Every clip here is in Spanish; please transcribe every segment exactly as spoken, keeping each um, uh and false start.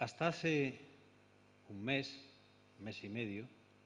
Hasta hace un mes, un mes y medio,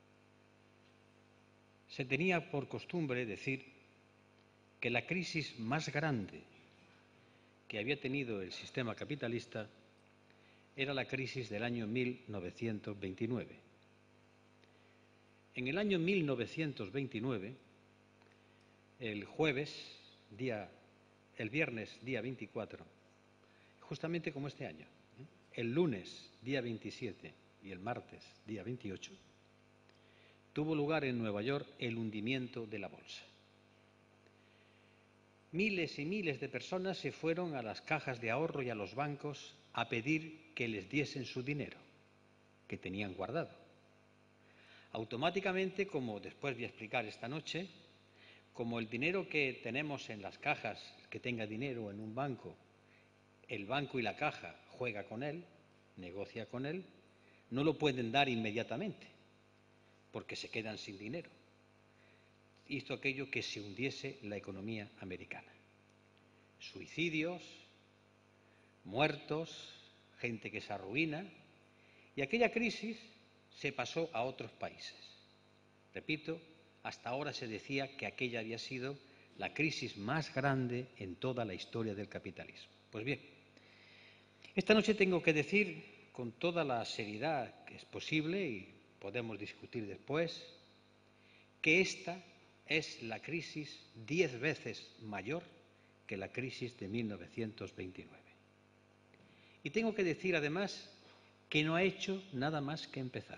se tenía por costumbre decir que la crisis más grande que había tenido el sistema capitalista era la crisis del año mil novecientos veintinueve. En el año mil novecientos veintinueve, el jueves, día, el viernes, día veinticuatro, justamente como este año, ¿eh? el lunes, día veintisiete, y el martes, día veintiocho, tuvo lugar en Nueva York el hundimiento de la bolsa. Miles y miles de personas se fueron a las cajas de ahorro y a los bancos a pedir que les diesen su dinero, que tenían guardado. Automáticamente, como después voy a explicar esta noche, como el dinero que tenemos en las cajas, que tenga dinero en un banco, el banco y la caja juega con él, negocia con él, no lo pueden dar inmediatamente, porque se quedan sin dinero. Hizo aquello que se hundiese la economía americana. Suicidios, muertos, gente que se arruina, y aquella crisis se pasó a otros países. Repito, hasta ahora se decía que aquella había sido la crisis más grande en toda la historia del capitalismo. Pues bien, esta noche tengo que decir con toda la seriedad que es posible, y podemos discutir después, que esta es la crisis diez veces mayor que la crisis de mil novecientos veintinueve. Y tengo que decir además que no ha hecho nada más que empezar.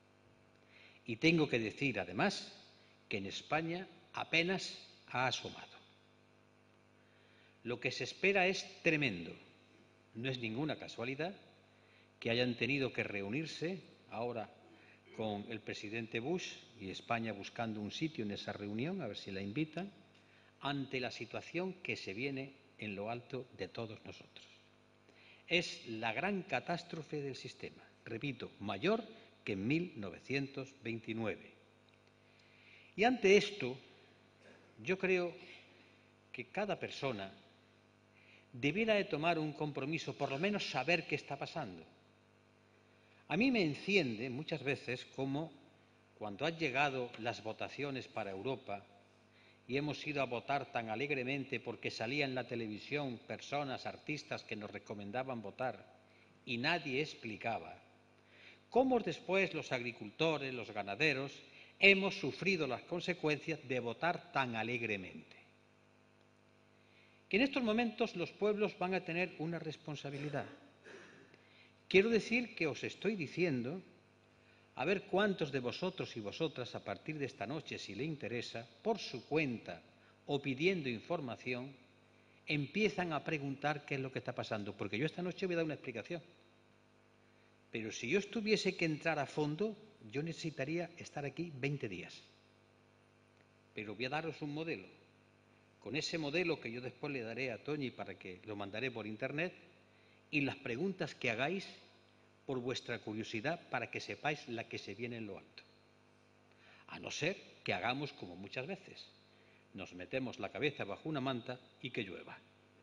Y tengo que decir además que en España apenas ha asomado. Lo que se espera es tremendo. No es ninguna casualidad que hayan tenido que reunirse ahora con el presidente Bush y España buscando un sitio en esa reunión, a ver si la invitan, ante la situación que se viene en lo alto de todos nosotros. Es la gran catástrofe del sistema, repito, mayor que en mil novecientos veintinueve. Y ante esto, yo creo que cada persona debiera de tomar un compromiso, por lo menos saber qué está pasando. A mí me enciende muchas veces como cuando han llegado las votaciones para Europa y hemos ido a votar tan alegremente porque salía en la televisión personas, artistas que nos recomendaban votar y nadie explicaba cómo después los agricultores, los ganaderos, hemos sufrido las consecuencias de votar tan alegremente. Que en estos momentos los pueblos van a tener una responsabilidad. Quiero decir que os estoy diciendo, a ver cuántos de vosotros y vosotras a partir de esta noche, si le interesa, por su cuenta o pidiendo información, empiezan a preguntar qué es lo que está pasando, porque yo esta noche voy a dar una explicación. Pero si yo tuviese que entrar a fondo, yo necesitaría estar aquí veinte días. Pero voy a daros un modelo. Con ese modelo que yo después le daré a Toñi para que lo mandaré por internet, y las preguntas que hagáis por vuestra curiosidad para que sepáis la que se viene en lo alto. A no ser que hagamos como muchas veces, nos metemos la cabeza bajo una manta y que llueva.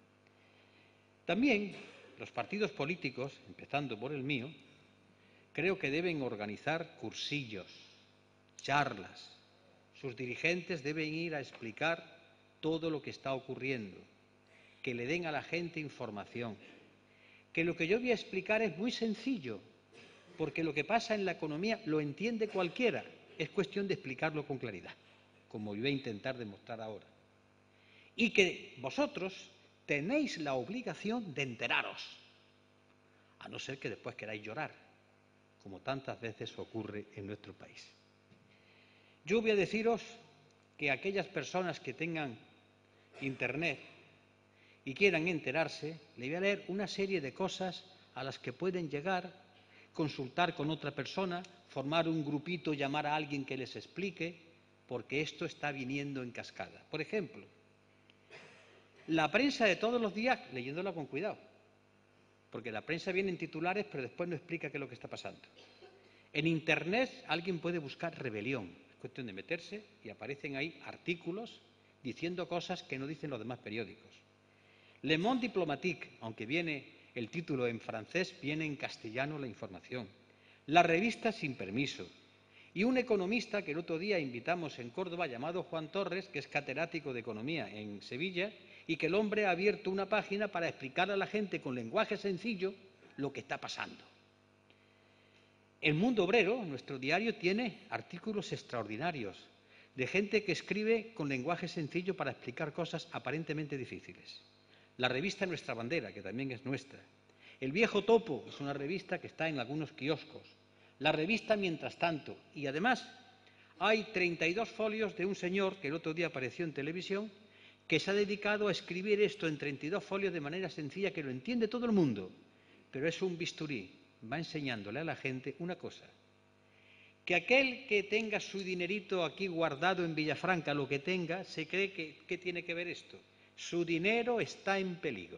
También los partidos políticos, empezando por el mío, creo que deben organizar cursillos, charlas. Sus dirigentes deben ir a explicar todo lo que está ocurriendo, que le den a la gente información. Que lo que yo voy a explicar es muy sencillo, porque lo que pasa en la economía lo entiende cualquiera, es cuestión de explicarlo con claridad, como yo voy a intentar demostrar ahora. Y que vosotros tenéis la obligación de enteraros, a no ser que después queráis llorar, como tantas veces ocurre en nuestro país. Yo voy a deciros que aquellas personas que tengan internet y quieran enterarse, le voy a leer una serie de cosas a las que pueden llegar, consultar con otra persona, formar un grupito, llamar a alguien que les explique, porque esto está viniendo en cascada. Por ejemplo, la prensa de todos los días, leyéndola con cuidado, porque la prensa viene en titulares, pero después no explica qué es lo que está pasando. En Internet alguien puede buscar rebelión, es cuestión de meterse y aparecen ahí artículos diciendo cosas que no dicen los demás periódicos. Le Monde Diplomatique, aunque viene El título en francés, viene en castellano la información. La revista sin permiso. Y un economista que el otro día invitamos en Córdoba, llamado Juan Torres, que es catedrático de Economía en Sevilla, y que el hombre ha abierto una página para explicar a la gente con lenguaje sencillo lo que está pasando. El Mundo Obrero, nuestro diario, tiene artículos extraordinarios de gente que escribe con lenguaje sencillo para explicar cosas aparentemente difíciles. La revista Nuestra Bandera, que también es nuestra. El Viejo Topo es una revista que está en algunos kioscos. La revista Mientras Tanto. Y además hay treinta y dos folios de un señor que el otro día apareció en televisión que se ha dedicado a escribir esto en treinta y dos folios de manera sencilla que lo entiende todo el mundo. Pero es un bisturí. Va enseñándole a la gente una cosa. Que aquel que tenga su dinerito aquí guardado en Villafranca, lo que tenga, se cree que ¿qué tiene que ver esto? Su dinero está en peligro.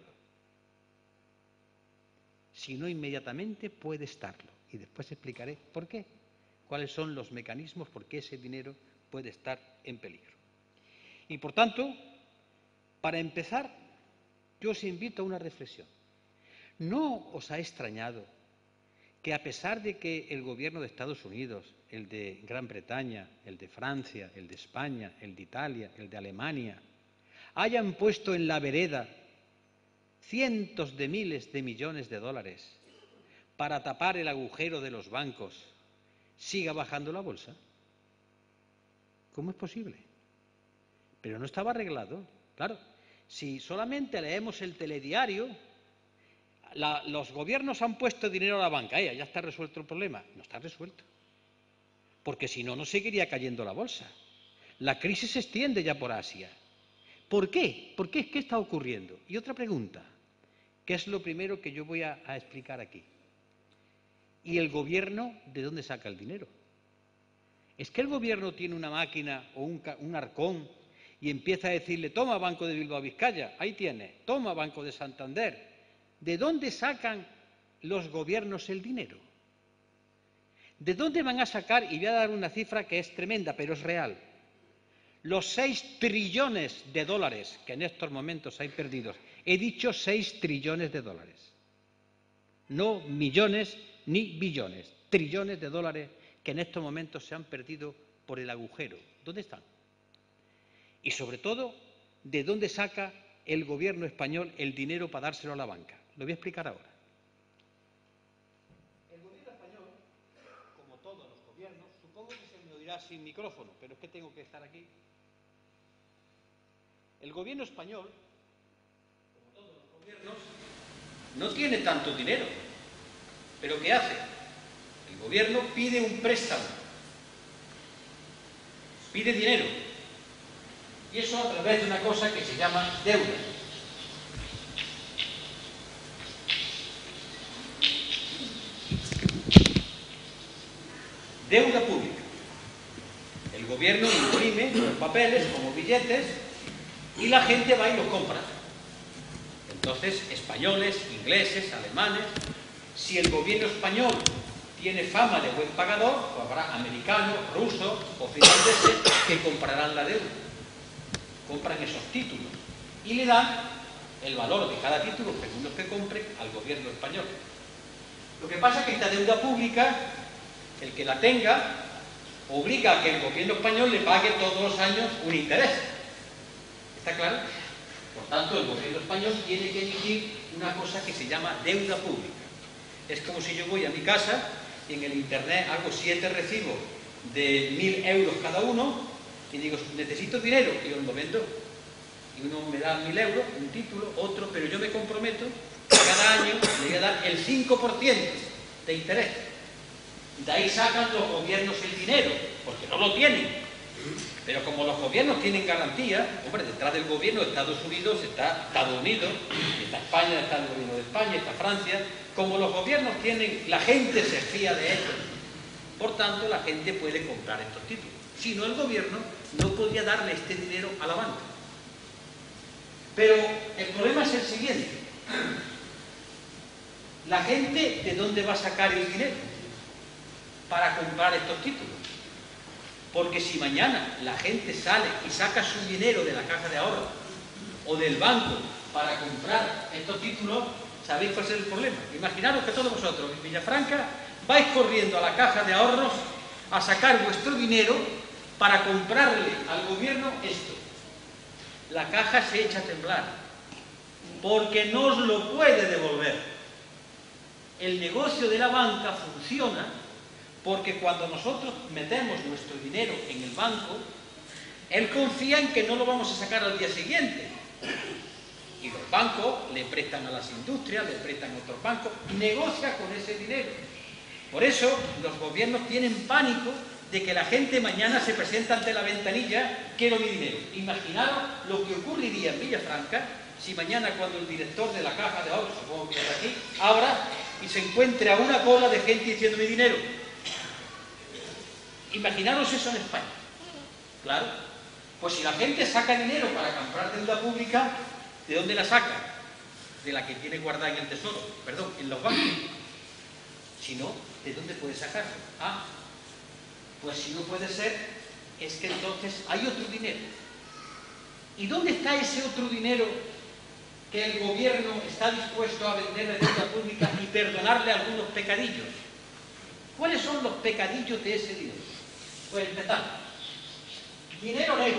Si no inmediatamente puede estarlo. Y después explicaré por qué. Cuáles son los mecanismos por qué ese dinero puede estar en peligro. Y por tanto, para empezar, yo os invito a una reflexión. ¿No os ha extrañado que a pesar de que el gobierno de Estados Unidos, el de Gran Bretaña, el de Francia, el de España, el de Italia, el de Alemania, hayan puesto en la vereda cientos de miles de millones de dólares para tapar el agujero de los bancos, siga bajando la bolsa? ¿Cómo es posible? Pero no estaba arreglado. Claro, si solamente leemos el telediario, la, los gobiernos han puesto dinero a la banca, ¡eh, ya está resuelto el problema! No está resuelto. Porque si no, no seguiría cayendo la bolsa. La crisis se extiende ya por Asia. ¿Por qué? ¿Por qué? ¿Qué está ocurriendo? Y otra pregunta, que es lo primero que yo voy a, a explicar aquí. ¿Y el gobierno de dónde saca el dinero? ¿Es que el gobierno tiene una máquina o un, un arcón y empieza a decirle, toma Banco de Bilbao Vizcaya, ahí tiene, toma Banco de Santander? ¿De dónde sacan los gobiernos el dinero? ¿De dónde van a sacar? Y voy a dar una cifra que es tremenda, pero es real. Los seis trillones de dólares que en estos momentos hay perdidos. He dicho seis trillones de dólares. No millones ni billones. Trillones de dólares que en estos momentos se han perdido por el agujero. ¿Dónde están? Y sobre todo, ¿de dónde saca el gobierno español el dinero para dárselo a la banca? Lo voy a explicar ahora. El gobierno español, como todos los gobiernos, supongo que se me oirá sin micrófono, pero es que tengo que estar aquí. El gobierno español, como todos los gobiernos, no tiene tanto dinero. ¿Pero qué hace? El gobierno pide un préstamo, pide dinero, y eso a través de una cosa que se llama deuda. Deuda pública. El gobierno imprime los papeles como billetes y la gente va y los compra. Entonces, españoles, ingleses, alemanes, si el gobierno español tiene fama de buen pagador, pues habrá americanos, rusos o finlandeses que comprarán la deuda. Compran esos títulos y le dan el valor de cada título, según los que compre, al gobierno español. Lo que pasa es que esta deuda pública, el que la tenga, obliga a que el gobierno español le pague todos los años un interés. ¿Está claro? Por tanto, el gobierno español tiene que emitir una cosa que se llama deuda pública. Es como si yo voy a mi casa y en el internet hago siete recibos de mil euros cada uno y digo, necesito dinero, y os lo vendo. Y uno me da mil euros, un título, otro, pero yo me comprometo que cada año le voy a dar el cinco por ciento de interés. De ahí sacan los gobiernos el dinero, porque no lo tienen. Pero como los gobiernos tienen garantía, hombre, detrás del gobierno de Estados Unidos está Estados Unidos, está España, está el gobierno de España, está Francia. Como los gobiernos tienen, la gente se fía de ellos. Por tanto, la gente puede comprar estos títulos. Si no, el gobierno no podría darle este dinero a la banca. Pero el problema es el siguiente. ¿La gente de dónde va a sacar el dinero para comprar estos títulos? Porque si mañana la gente sale y saca su dinero de la caja de ahorro o del banco para comprar estos títulos, ¿Sabéis cuál es el problema? Imaginaros que todos vosotros en Villafranca vais corriendo a la caja de ahorros a sacar vuestro dinero para comprarle al gobierno esto. La caja se echa a temblar, porque no os lo puede devolver. El negocio de la banca funciona porque cuando nosotros metemos nuestro dinero en el banco, él confía en que no lo vamos a sacar al día siguiente. Y los bancos le prestan a las industrias, le prestan a otros bancos, negocia con ese dinero. Por eso los gobiernos tienen pánico de que la gente mañana se presenta ante la ventanilla, quiero mi dinero. Imaginaros lo que ocurriría en Villafranca si mañana, cuando el director de la caja de ahorros, supongo que es aquí, abra y se encuentre a una cola de gente diciendo mi dinero. Imaginaros eso en España. Claro. Pues si la gente saca dinero para comprar deuda pública, ¿de dónde la saca? De la que tiene guardada en el tesoro, perdón, en los bancos. Si no, ¿de dónde puede sacarlo? Ah, pues si no puede ser, es que entonces hay otro dinero. ¿Y dónde está ese otro dinero que el gobierno está dispuesto a vender de deuda pública y perdonarle algunos pecadillos? ¿Cuáles son los pecadillos de ese dinero? Pues empezamos. Dinero negro.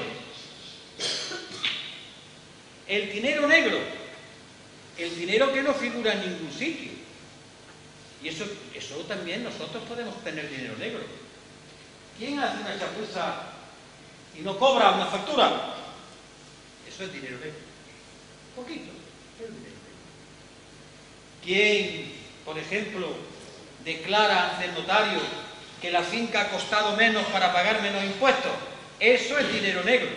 El dinero negro. El dinero que no figura en ningún sitio. Y eso, eso también nosotros podemos tener dinero negro. ¿Quién hace una chapuza y no cobra una factura? Eso es dinero negro. Poquito. Es dinero negro. ¿Quién, por ejemplo, declara ante el notario que la finca ha costado menos para pagar menos impuestos? Eso es dinero negro.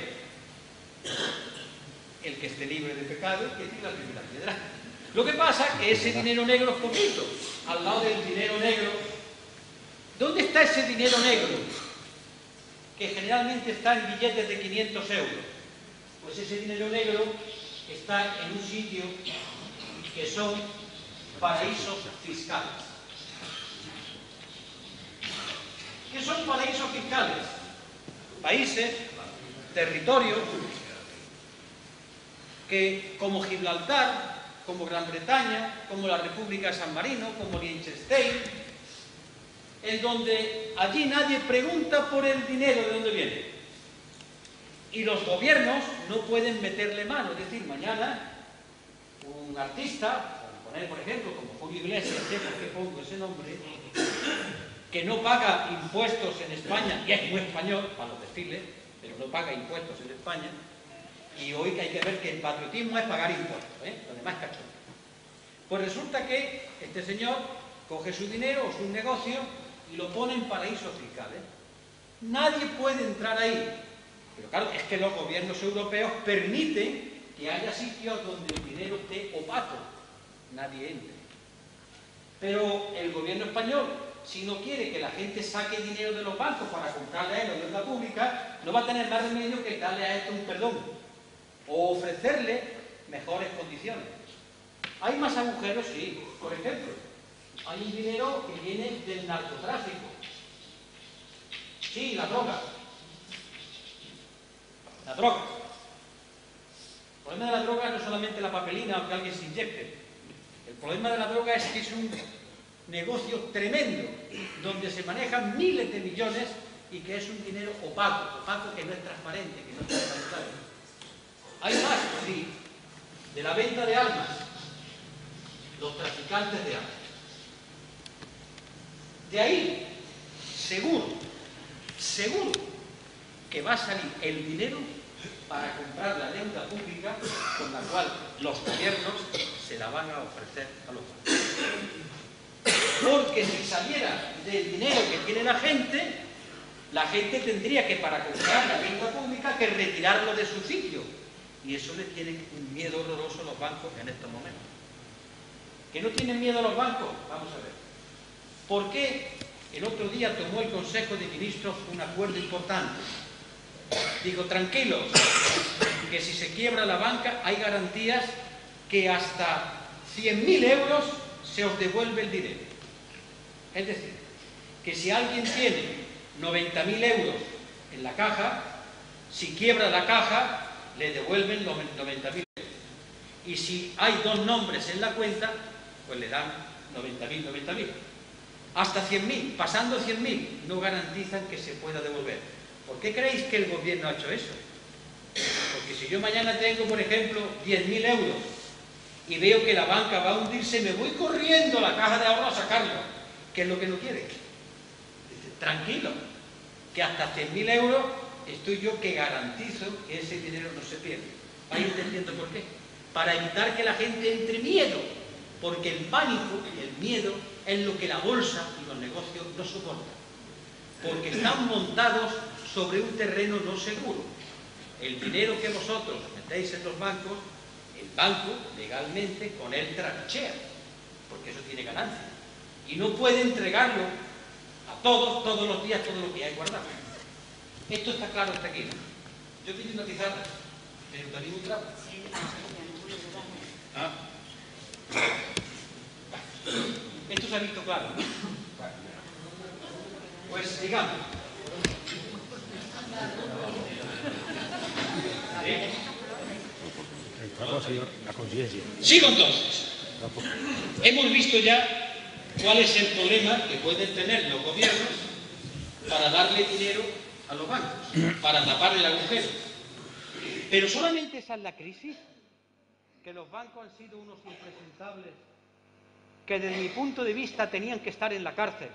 El que esté libre de pecado, que tiene la primera piedra. Lo que pasa es que ese dinero negro es poquito. Al lado del dinero negro, ¿dónde está ese dinero negro? Que generalmente está en billetes de quinientos euros. Pues ese dinero negro está en un sitio que son paraísos fiscales. ¿Qué son paraísos fiscales? Países, territorios, que como Gibraltar, como Gran Bretaña, como la República de San Marino, como Liechtenstein, en donde allí nadie pregunta por el dinero de dónde viene. Y los gobiernos no pueden meterle mano. Es decir, mañana un artista, por poner por ejemplo, como Julio Iglesias, ¿eh? ¿Por qué pongo ese nombre? Que no paga impuestos en España, y es muy español para los desfiles, pero no paga impuestos en España, y hoy que hay que ver que el patriotismo es pagar impuestos, ¿eh? Lo demás es cachón. Pues resulta que este señor coge su dinero o su negocio y lo pone en paraísos fiscales. Nadie puede entrar ahí. Pero claro, es que los gobiernos europeos permiten que haya sitios donde el dinero esté opaco. Nadie entre. Pero el gobierno español, si no quiere que la gente saque dinero de los bancos para comprarle a él la deuda pública, no va a tener más remedio que darle a esto un perdón o ofrecerle mejores condiciones. ¿Hay más agujeros? Sí. Por ejemplo, hay un dinero que viene del narcotráfico. Sí, la droga. La droga. El problema de la droga no es solamente la papelina o que alguien se inyecte. El problema de la droga es que es un negocio tremendo, donde se manejan miles de millones y que es un dinero opaco, opaco que no es transparente, que no es transparente. Hay más, sí, de la venta de armas, los traficantes de armas. De ahí, seguro, seguro que va a salir el dinero para comprar la deuda pública con la cual los gobiernos se la van a ofrecer a los bancos. Porque si saliera del dinero que tiene la gente, la gente tendría que, para comprar la deuda pública, que retirarlo de su sitio. Y eso les tiene un miedo horroroso a los bancos en estos momentos. ¿Que no tienen miedo a los bancos? Vamos a ver. ¿Por qué el otro día tomó el Consejo de Ministros un acuerdo importante? Digo, tranquilos, que si se quiebra la banca hay garantías que hasta cien mil euros se os devuelve el dinero. Es decir, que si alguien tiene noventa mil euros en la caja, si quiebra la caja, le devuelven los noventa mil euros. Y si hay dos nombres en la cuenta, pues le dan noventa mil, noventa mil. Hasta cien mil, pasando cien mil, no garantizan que se pueda devolver. ¿Por qué creéis que el gobierno ha hecho eso? Porque si yo mañana tengo, por ejemplo, diez mil euros y veo que la banca va a hundirse, me voy corriendo a la caja de ahorro a sacarlo. ¿Qué es lo que no quiere? Dice, tranquilo, que hasta cien mil euros estoy yo que garantizo que ese dinero no se pierde. ¿Vais entendiendo por qué? Para evitar que la gente entre miedo, porque el pánico y el miedo es lo que la bolsa y los negocios no soportan, porque están montados sobre un terreno no seguro. El dinero que vosotros metéis en los bancos, el banco legalmente con él trapichea, porque eso tiene ganancia, y no puede entregarlo a todos, todos los días, todo lo que hay guardado. Esto está claro hasta aquí, ¿no? Yo pido una pizarra, pero también un trapo. Ah. Esto se ha visto claro, ¿no? Pues digamos. La conciencia. Sigo entonces. Hemos visto ya cuál es el problema que pueden tener los gobiernos para darle dinero a los bancos, para tapar el agujero. Pero solamente esa es la crisis, que los bancos han sido unos impresentables que desde mi punto de vista tenían que estar en la cárcel.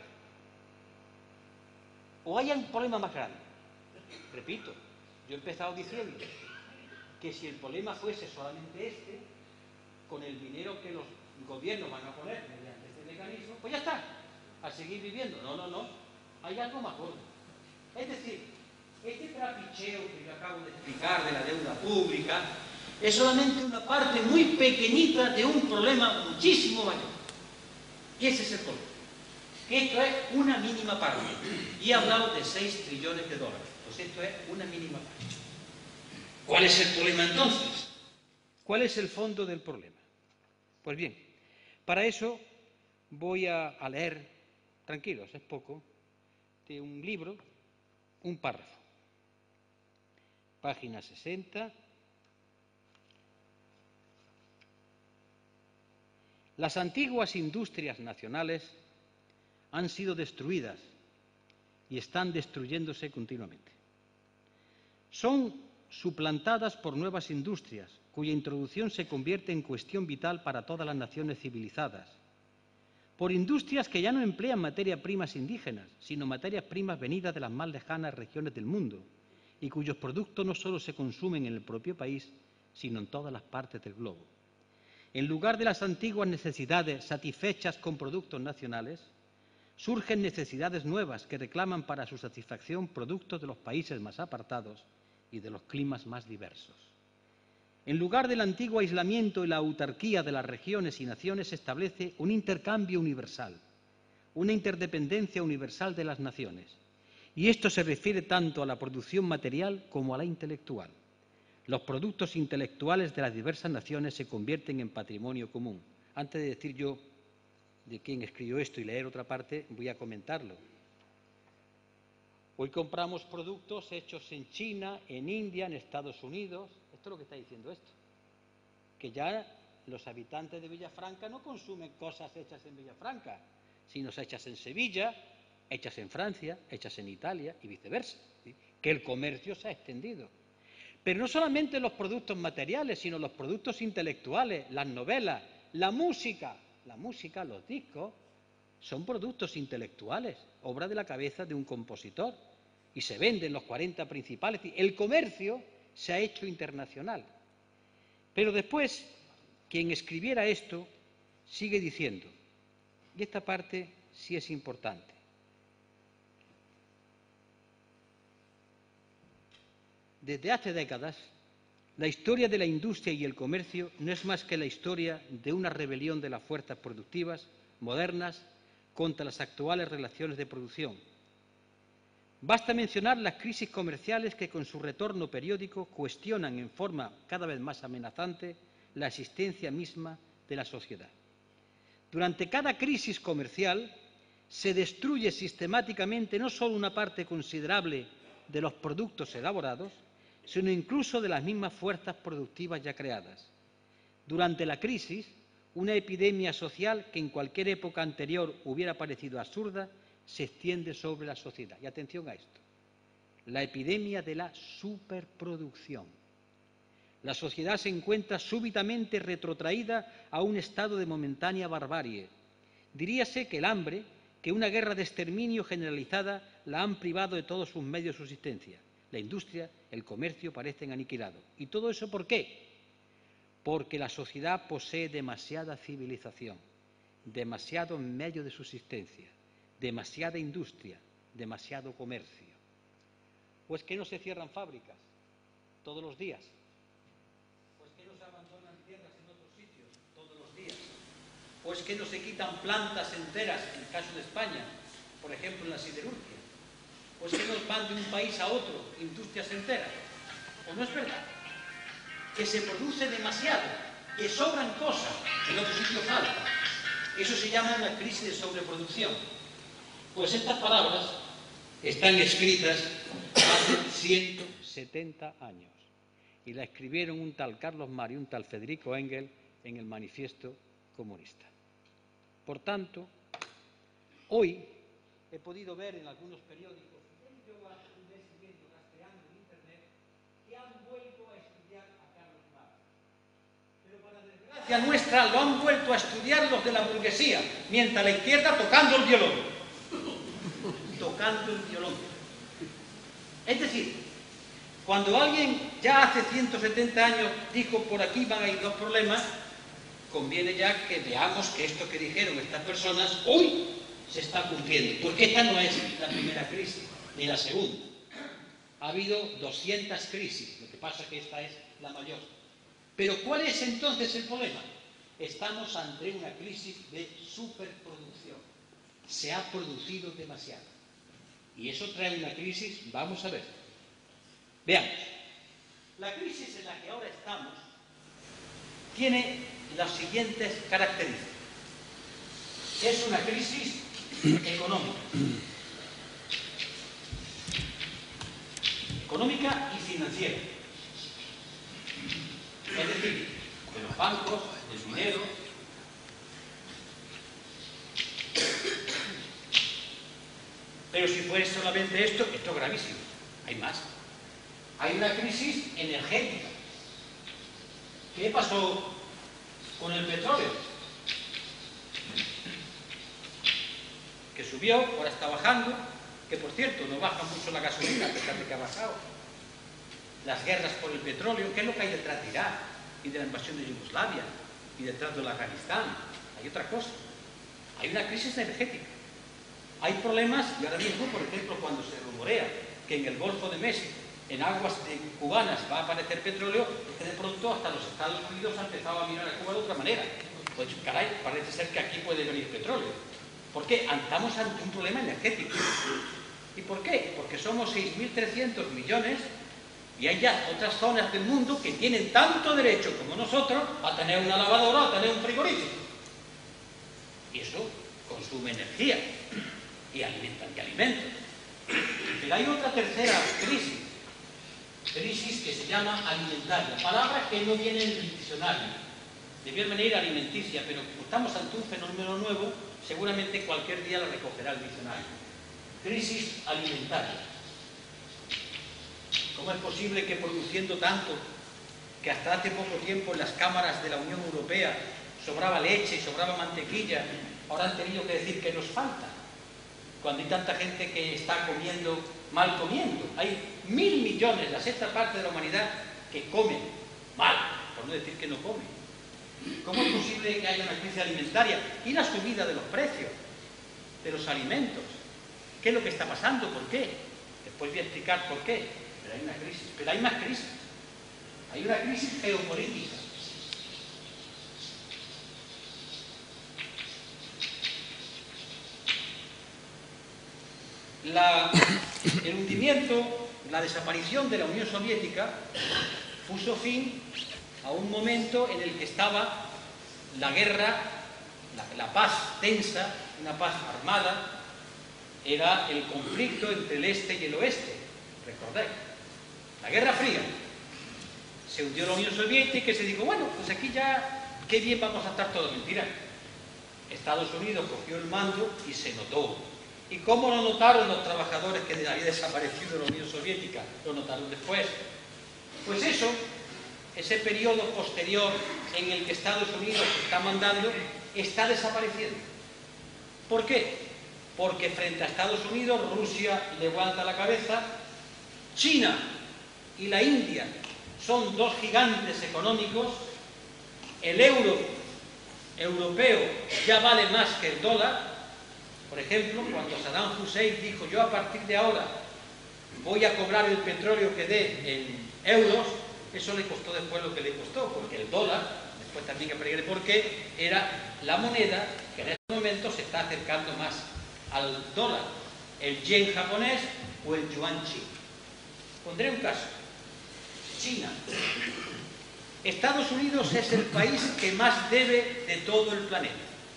¿O hay un problema más grande? Repito, yo he empezado diciendo que si el problema fuese solamente este, con el dinero que los gobiernos van a poner mediante este mecanismo, pues ya está, a seguir viviendo. No, no, no, hay algo más gordo. Es decir, este trapicheo que yo acabo de explicar de la deuda pública es solamente una parte muy pequeñita de un problema muchísimo mayor. Y ese es el problema. Que esto es una mínima parte. Y he hablado de seis trillones de dólares. Pues esto es una mínima parte. ¿Cuál es el problema entonces? ¿Cuál es el fondo del problema? Pues bien, para eso voy a, a leer, tranquilos, es poco, de un libro, un párrafo. Página sesenta. Las antiguas industrias nacionales han sido destruidas y están destruyéndose continuamente. Son suplantadas por nuevas industrias, cuya introducción se convierte en cuestión vital para todas las naciones civilizadas. Por industrias que ya no emplean materias primas indígenas, sino materias primas venidas de las más lejanas regiones del mundo, y cuyos productos no solo se consumen en el propio país, sino en todas las partes del globo. En lugar de las antiguas necesidades satisfechas con productos nacionales, surgen necesidades nuevas que reclaman para su satisfacción productos de los países más apartados y de los climas más diversos. En lugar del antiguo aislamiento y la autarquía de las regiones y naciones, se establece un intercambio universal, una interdependencia universal de las naciones. Y esto se refiere tanto a la producción material como a la intelectual. Los productos intelectuales de las diversas naciones se convierten en patrimonio común. Antes de decir yo de quién escribió esto y leer otra parte, voy a comentarlo. Hoy compramos productos hechos en China, en India, en Estados Unidos. Esto es lo que está diciendo esto. Que ya los habitantes de Villafranca no consumen cosas hechas en Villafranca, sino hechas en Sevilla, hechas en Francia, hechas en Italia y viceversa. ¿Sí? Que el comercio se ha extendido. Pero no solamente los productos materiales, sino los productos intelectuales, las novelas, la música. La música, los discos, son productos intelectuales, obra de la cabeza de un compositor, y se venden los cuarenta principales. El comercio se ha hecho internacional. Pero después, quien escribiera esto sigue diciendo, y esta parte sí es importante, desde hace décadas, la historia de la industria y el comercio no es más que la historia de una rebelión de las fuerzas productivas modernas contra las actuales relaciones de producción. Basta mencionar las crisis comerciales que, con su retorno periódico, cuestionan en forma cada vez más amenazante la existencia misma de la sociedad. Durante cada crisis comercial se destruye sistemáticamente no solo una parte considerable de los productos elaborados, sino incluso de las mismas fuerzas productivas ya creadas. Durante la crisis, Una epidemia social que en cualquier época anterior hubiera parecido absurda, se extiende sobre la sociedad. Y atención a esto, la epidemia de la superproducción. La sociedad se encuentra súbitamente retrotraída a un estado de momentánea barbarie. Diríase que el hambre, que una guerra de exterminio generalizada la han privado de todos sus medios de subsistencia. La industria, el comercio parecen aniquilados. ¿Y todo eso por qué? Porque la sociedad posee demasiada civilización, demasiados medios de subsistencia, demasiada industria, demasiado comercio. ¿O es que no se cierran fábricas todos los días? ¿O es que no se abandonan tierras en otros sitios todos los días? ¿O es que no se quitan plantas enteras, en el caso de España, por ejemplo en la siderurgia? ¿O es que no van de un país a otro industrias enteras? ¿O no es verdad? Que se produce demasiado, que sobran cosas, en otros sitios falta. Eso se llama una crisis de sobreproducción. Pues estas palabras están escritas hace ciento setenta años y la escribieron un tal Carlos Marx y un tal Federico Engels en el Manifiesto Comunista. Por tanto, hoy he podido ver en algunos periódicos, yo hace un mes siguiendo rastreando en Internet, que han vuelto a estudiar a Carlos Marx. Pero para desgracia nuestra lo han vuelto a estudiar los de la burguesía, mientras la izquierda tocando el violón. Tocando el violón. Es decir, cuando alguien ya hace ciento setenta años dijo por aquí van a ir dos problemas, conviene ya que veamos que esto que dijeron estas personas hoy se está cumpliendo. Porque esta no es la primera crisis, ni la segunda. Ha habido doscientas crisis, lo que pasa es que esta es la mayor. Pero ¿cuál es entonces el problema? Estamos ante una crisis de superproducción. Se ha producido demasiado. Y eso trae una crisis, vamos a ver. Veamos. La crisis en la que ahora estamos tiene las siguientes características. Es una crisis económica. Económica y financiera. Es decir, de los bancos, del dinero. Pero si fuera solamente esto, esto es gravísimo. Hay más. Hay una crisis energética. ¿Qué pasó con el petróleo? Que subió, ahora está bajando, que por cierto no baja mucho la gasolina a pesar de que ha bajado. Las guerras por el petróleo, ¿qué es lo que hay detrás de Irak y de la invasión de Yugoslavia y detrás del Afganistán? Hay otra cosa. Hay una crisis energética. Hay problemas, y ahora mismo, por ejemplo, cuando se rumorea que en el Golfo de México, en aguas de cubanas, va a aparecer petróleo, es que de pronto hasta los Estados Unidos han empezado a mirar a Cuba de otra manera. Pues caray, parece ser que aquí puede venir petróleo. ¿Por qué? Estamos ante un problema energético. ¿Y por qué? Porque somos seis mil trescientos millones y hay ya otras zonas del mundo que tienen tanto derecho como nosotros a tener una lavadora, a tener un frigorífico. Y eso consume energía y alimentan y alimentos. Pero hay otra tercera crisis, crisis que se llama alimentaria, palabra que no viene en el diccionario, debió venir alimenticia, pero como estamos ante un fenómeno nuevo, seguramente cualquier día la recogerá el diccionario. Crisis alimentaria. ¿Cómo es posible que produciendo tanto, que hasta hace poco tiempo en las cámaras de la Unión Europea sobraba leche y sobraba mantequilla, ahora han tenido que decir que nos falta? Cuando hay tanta gente que está comiendo, mal comiendo. Hay mil millones, la sexta parte de la humanidad, que comen mal, por no decir que no comen. ¿Cómo es posible que haya una crisis alimentaria? Y la subida de los precios, de los alimentos. ¿Qué es lo que está pasando? ¿Por qué? Después voy a explicar por qué. Pero hay una crisis. Pero hay más crisis. Hay una crisis geopolítica. La, el hundimiento, la desaparición de la Unión Soviética puso fin a un momento en el que estaba la guerra, la, la paz tensa, una paz armada, era el conflicto entre el este y el oeste, recordad, la Guerra Fría. Se hundió la Unión Soviética y se dijo, bueno, pues aquí ya, qué bien vamos a estar todos. Mentira. Estados Unidos cogió el mando y se notó. ¿Y cómo lo notaron los trabajadores que había desaparecido la Unión Soviética? Lo notaron después. Pues eso, ese periodo posterior en el que Estados Unidos está mandando, está desapareciendo. ¿Por qué? Porque frente a Estados Unidos, Rusia levanta la cabeza, China y la India son dos gigantes económicos, el euro europeo ya vale más que el dólar. Por ejemplo, cuando Saddam Hussein dijo, yo a partir de ahora voy a cobrar el petróleo que dé en euros, eso le costó después lo que le costó, porque el dólar, después también aprenderé por qué, era la moneda que en este momento se está acercando más al dólar, el yen japonés o el yuan chino. Pondré un caso. China. Estados Unidos es el país que más debe de todo el planeta.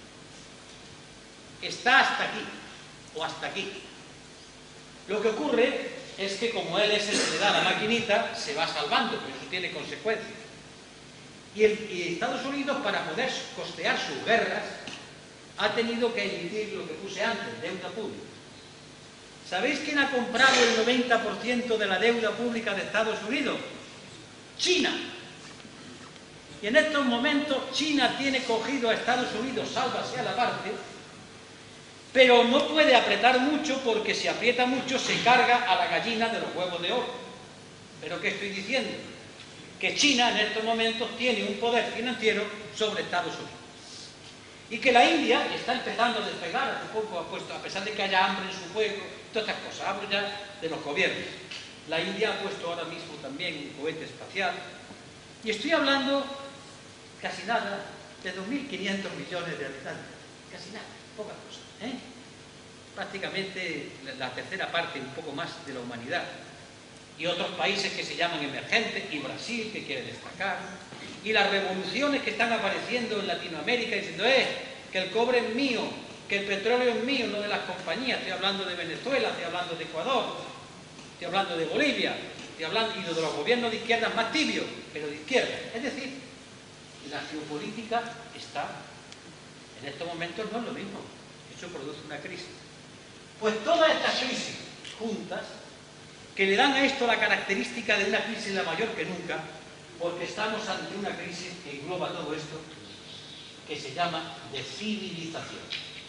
Está hasta aquí, o hasta aquí. Lo que ocurre es que como él es el que le da la maquinita, se va salvando, pero eso tiene consecuencias. Y, el, y Estados Unidos, para poder costear sus guerras, ha tenido que emitir lo que puse antes, deuda pública. ¿Sabéis quién ha comprado el noventa por ciento de la deuda pública de Estados Unidos? China. Y en estos momentos China tiene cogido a Estados Unidos, sálvase a la parte, pero no puede apretar mucho porque si aprieta mucho se carga a la gallina de los huevos de oro. ¿Pero qué estoy diciendo? Que China en estos momentos tiene un poder financiero sobre Estados Unidos. Y que la India está empezando a despegar, hace poco ha puesto, a pesar de que haya hambre en su pueblo, todas estas cosas, hablo ya de los gobiernos. La India ha puesto ahora mismo también un cohete espacial. Y estoy hablando, casi nada, de dos mil quinientos millones de habitantes. Casi nada, poca cosa. ¿eh? Prácticamente la tercera parte, un poco más, de la humanidad. Y otros países que se llaman emergentes, y Brasil, que quiere destacar. Y las revoluciones que están apareciendo en Latinoamérica diciendo, eh, que el cobre es mío, que el petróleo es mío, no de las compañías. Estoy hablando de Venezuela, estoy hablando de Ecuador, estoy hablando de Bolivia, estoy hablando y de los gobiernos de izquierda más tibios, pero de izquierda. Es decir, la geopolítica está, en estos momentos no es lo mismo. Eso produce una crisis. Pues todas estas crisis juntas, que le dan a esto la característica de una crisis la mayor que nunca, porque estamos ante una crisis que engloba todo esto, que se llama de civilización.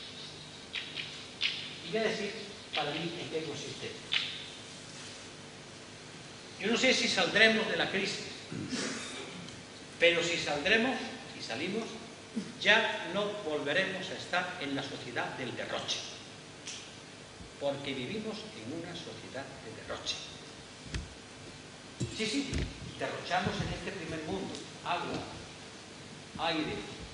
Y voy a decir para mí en qué consiste. Yo no sé si saldremos de la crisis, pero si saldremos y salimos, ya no volveremos a estar en la sociedad del derroche, porque vivimos en una sociedad de derroche. Sí, sí, derrochamos en este primer mundo, agua, aire,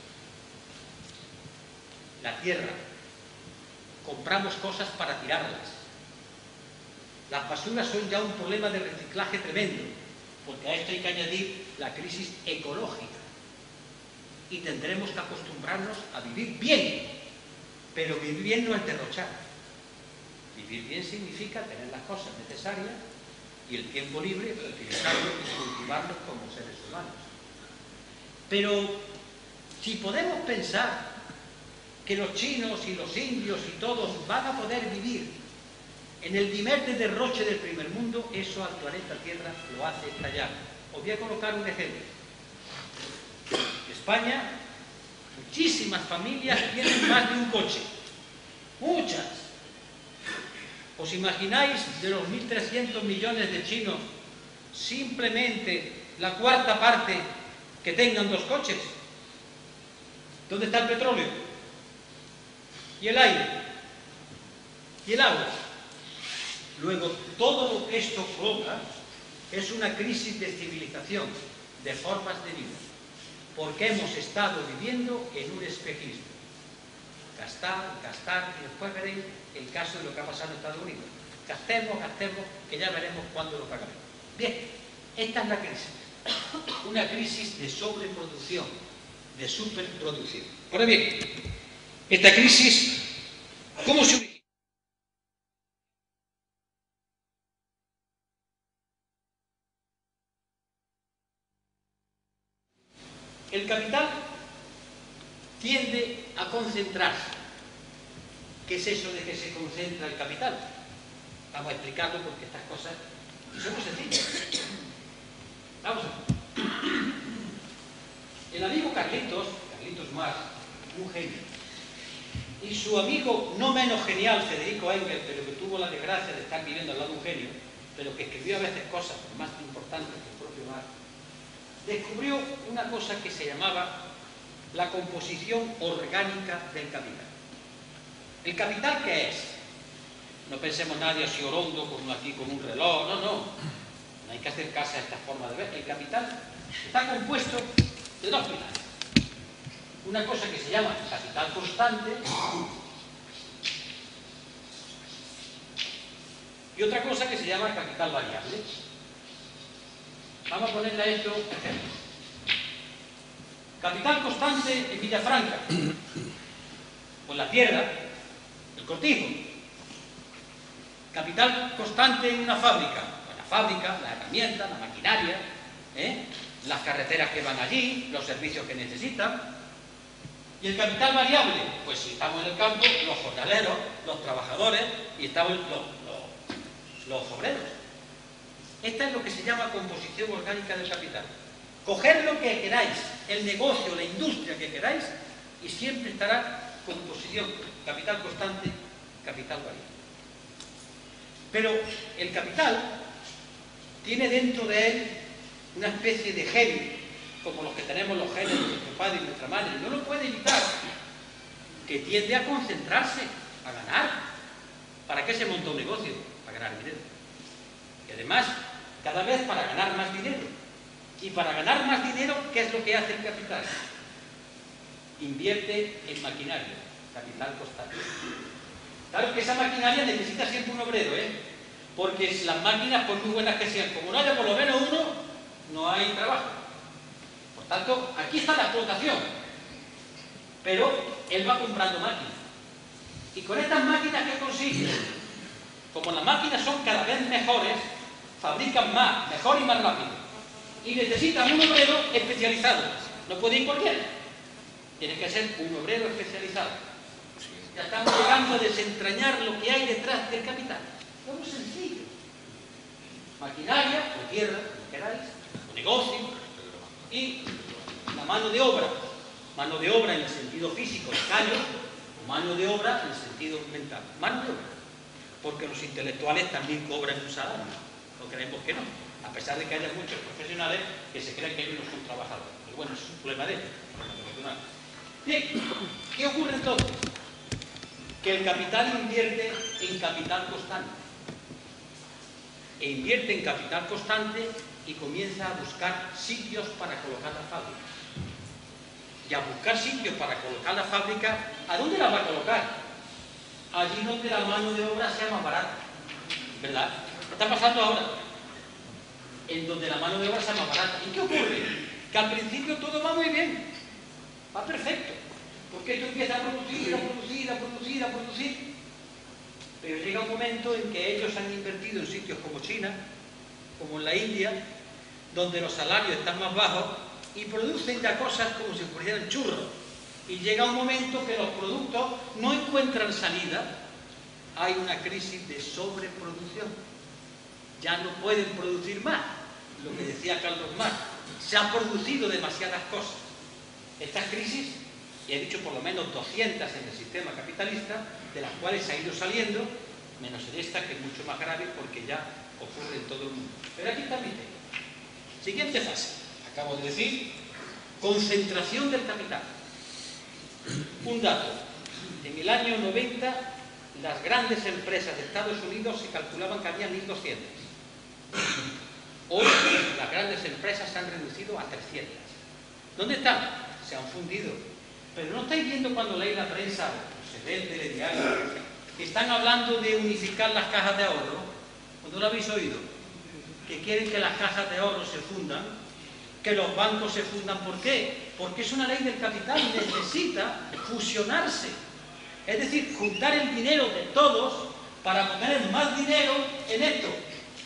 la tierra, compramos cosas para tirarlas. Las basuras son ya un problema de reciclaje tremendo, porque a esto hay que añadir la crisis ecológica. Y tendremos que acostumbrarnos a vivir bien, pero vivir bien no es derrochar. Vivir bien significa tener las cosas necesarias y el tiempo libre utilizarlo y cultivarlo como seres humanos. Pero si podemos pensar que los chinos y los indios y todos van a poder vivir en el nivel de derroche del primer mundo, eso al planeta Tierra lo hace estallar. Os voy a colocar un ejemplo. En España, muchísimas familias tienen más de un coche. Muchas. ¿Os imagináis de los mil trescientos millones de chinos simplemente la cuarta parte que tengan dos coches? ¿Dónde está el petróleo? ¿Y el aire? ¿Y el agua? Luego, todo lo que esto provoca es una crisis de civilización, de formas de vida, porque hemos estado viviendo en un espejismo. Gastar, gastar, y después veréis el caso de lo que ha pasado en Estados Unidos. Gastemos, gastemos, que ya veremos cuándo lo pagaremos. Bien, esta es la crisis. Una crisis de sobreproducción, de superproducción. Ahora bien, esta crisis, ¿cómo se origina? El capital tiende a concentrarse. ¿Qué es eso de que se concentra el capital? Vamos a explicarlo porque estas cosas son muy sencillas. Vamos a ver. El amigo Carlitos, Carlitos Marx, un genio, y su amigo no menos genial, Federico Engels, pero que tuvo la desgracia de estar viviendo al lado de un genio, pero que escribió a veces cosas más importantes que el propio Marx, descubrió una cosa que se llamaba la composición orgánica del capital. ¿El capital qué es? No pensemos nadie así orondo, como aquí con un reloj, no, no. No hay que hacer caso a esta forma de ver. El capital está compuesto de dos pilares. Una cosa que se llama capital constante y otra cosa que se llama capital variable. Vamos a ponerle a esto ejemplo. Capital constante en Villafranca, pues la tierra, el cortijo. Capital constante en una fábrica, pues la fábrica, la herramienta, la maquinaria, ¿eh? las carreteras que van allí, los servicios que necesitan. Y el capital variable, pues si estamos en el campo, los jornaleros, los trabajadores y estamos los, los, los obreros. Esta es lo que se llama composición orgánica del capital. Coger lo que queráis, el negocio, la industria que queráis, y siempre estará composición, capital constante, capital variable. Pero el capital tiene dentro de él una especie de gen, como los que tenemos los genes de nuestro padre y nuestra madre, no lo puede evitar, que tiende a concentrarse, a ganar. ¿Para qué se monta un negocio? Para ganar dinero. Y además, cada vez para ganar más dinero. Y para ganar más dinero, ¿qué es lo que hace el capital? Invierte en maquinaria, capital constante. Claro que esa maquinaria necesita siempre un obrero, ¿eh? Porque las máquinas, por muy buenas que sean, como no haya por lo menos uno, no hay trabajo. Por tanto, aquí está la explotación. Pero él va comprando máquinas. Y con estas máquinas, ¿qué consigue? Como las máquinas son cada vez mejores, fabrican más, mejor y más rápido. Y necesitan un obrero especializado. No puede ir cualquiera. Tiene que ser un obrero especializado. Ya estamos llegando a desentrañar lo que hay detrás del capital. Es muy sencillo. Maquinaria, o tierra, como queráis, o negocio, y la mano de obra. Mano de obra en el sentido físico, de caño, o mano de obra en el sentido mental. Mano de obra. Porque los intelectuales también cobran un salario. No creemos que no. A pesar de que haya muchos profesionales que se creen que ellos no son trabajadores. Pero bueno, eso es un problema de ellos. Bien, ¿qué ocurre entonces? Que el capital invierte en capital constante. E invierte en capital constante y comienza a buscar sitios para colocar la fábrica. Y a buscar sitios para colocar la fábrica, ¿a dónde la va a colocar? Allí donde la mano de obra sea más barata. ¿Verdad? ¿Qué está pasando ahora? En donde la mano de obra sea más barata. ¿Y qué ocurre? Que al principio todo va muy bien. Va perfecto. Porque esto empieza a producir, a producir, a producir, a producir. Pero llega un momento en que ellos han invertido en sitios como China, como en la India, donde los salarios están más bajos y producen ya cosas como si fueran churros. Y llega un momento que los productos no encuentran salida. Hay una crisis de sobreproducción. Ya no pueden producir más. Lo que decía Carlos Marx, se han producido demasiadas cosas. Estas crisis, y he dicho por lo menos doscientas en el sistema capitalista, de las cuales se ha ido saliendo, menos en esta, que es mucho más grave porque ya ocurre en todo el mundo. Pero aquí está mi tema. Siguiente fase. Acabo de decir, concentración del capital. Un dato. En el año noventa, las grandes empresas de Estados Unidos se calculaban que había mil doscientas. Hoy las grandes empresas se han reducido a trescientas. ¿Dónde están? Se han fundido. Pero no estáis viendo cuando leéis la prensa, se ve el telediario, que están hablando de unificar las cajas de ahorro. ¿Cuándo lo habéis oído? Que quieren que las cajas de ahorro se fundan, que los bancos se fundan. ¿Por qué? Porque es una ley del capital, necesita fusionarse. Es decir, juntar el dinero de todos para poner más dinero en esto.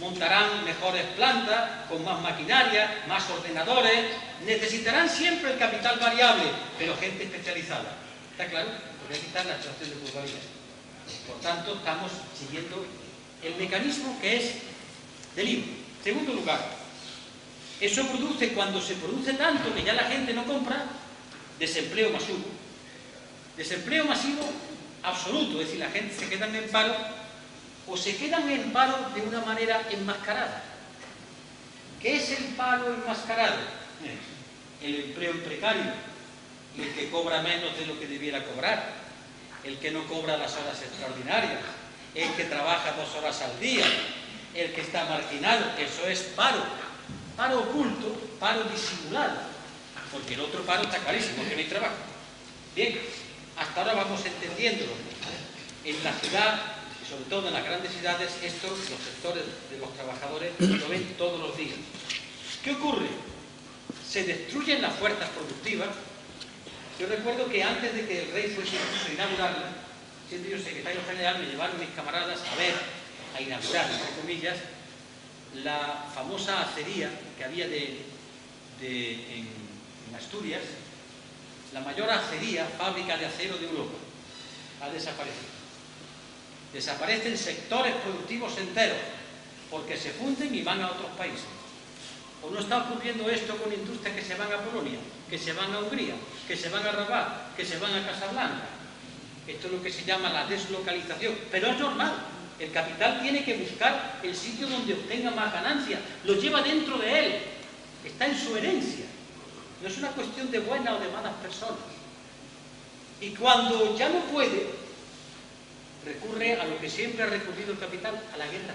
montarán mejores plantas, con más maquinaria, más ordenadores, necesitarán siempre el capital variable, pero gente especializada. ¿Está claro? Porque aquí está la extracción de plusvalía. Por tanto, estamos siguiendo el mecanismo que es del I V A. Segundo lugar, eso produce, cuando se produce tanto que ya la gente no compra, desempleo masivo. Desempleo masivo absoluto, es decir, la gente se queda en paro o se quedan en paro de una manera enmascarada. ¿Qué es el paro enmascarado? El empleo precario, el que cobra menos de lo que debiera cobrar, el que no cobra las horas extraordinarias, el que trabaja dos horas al día, el que está marginado. Eso es paro. Paro oculto, paro disimulado, porque el otro paro está clarísimo, que no hay trabajo. Bien, hasta ahora vamos entendiéndolo. En la ciudad, y sobre todo en las grandes ciudades, esto los sectores de los trabajadores lo ven todos los días. ¿Qué ocurre? Se destruyen las fuerzas productivas. Yo recuerdo que antes de que el rey fuese a inaugurarla, siendo yo secretario general, me llevaron mis camaradas a ver, a inaugurar, entre comillas, la famosa acería que había de, de, en, en Asturias, la mayor acería, fábrica de acero de Europa. Ha desaparecido. Desaparecen sectores productivos enteros, porque se funden y van a otros países. ¿O no está ocurriendo esto con industrias que se van a Polonia, que se van a Hungría, que se van a Rabat, que se van a Casablanca? Esto es lo que se llama la deslocalización, pero es normal. El capital tiene que buscar el sitio donde obtenga más ganancia, lo lleva dentro de él, está en su herencia. No es una cuestión de buenas o de malas personas. Y cuando ya no puede, recurre a lo que siempre ha recurrido el capital, a la guerra.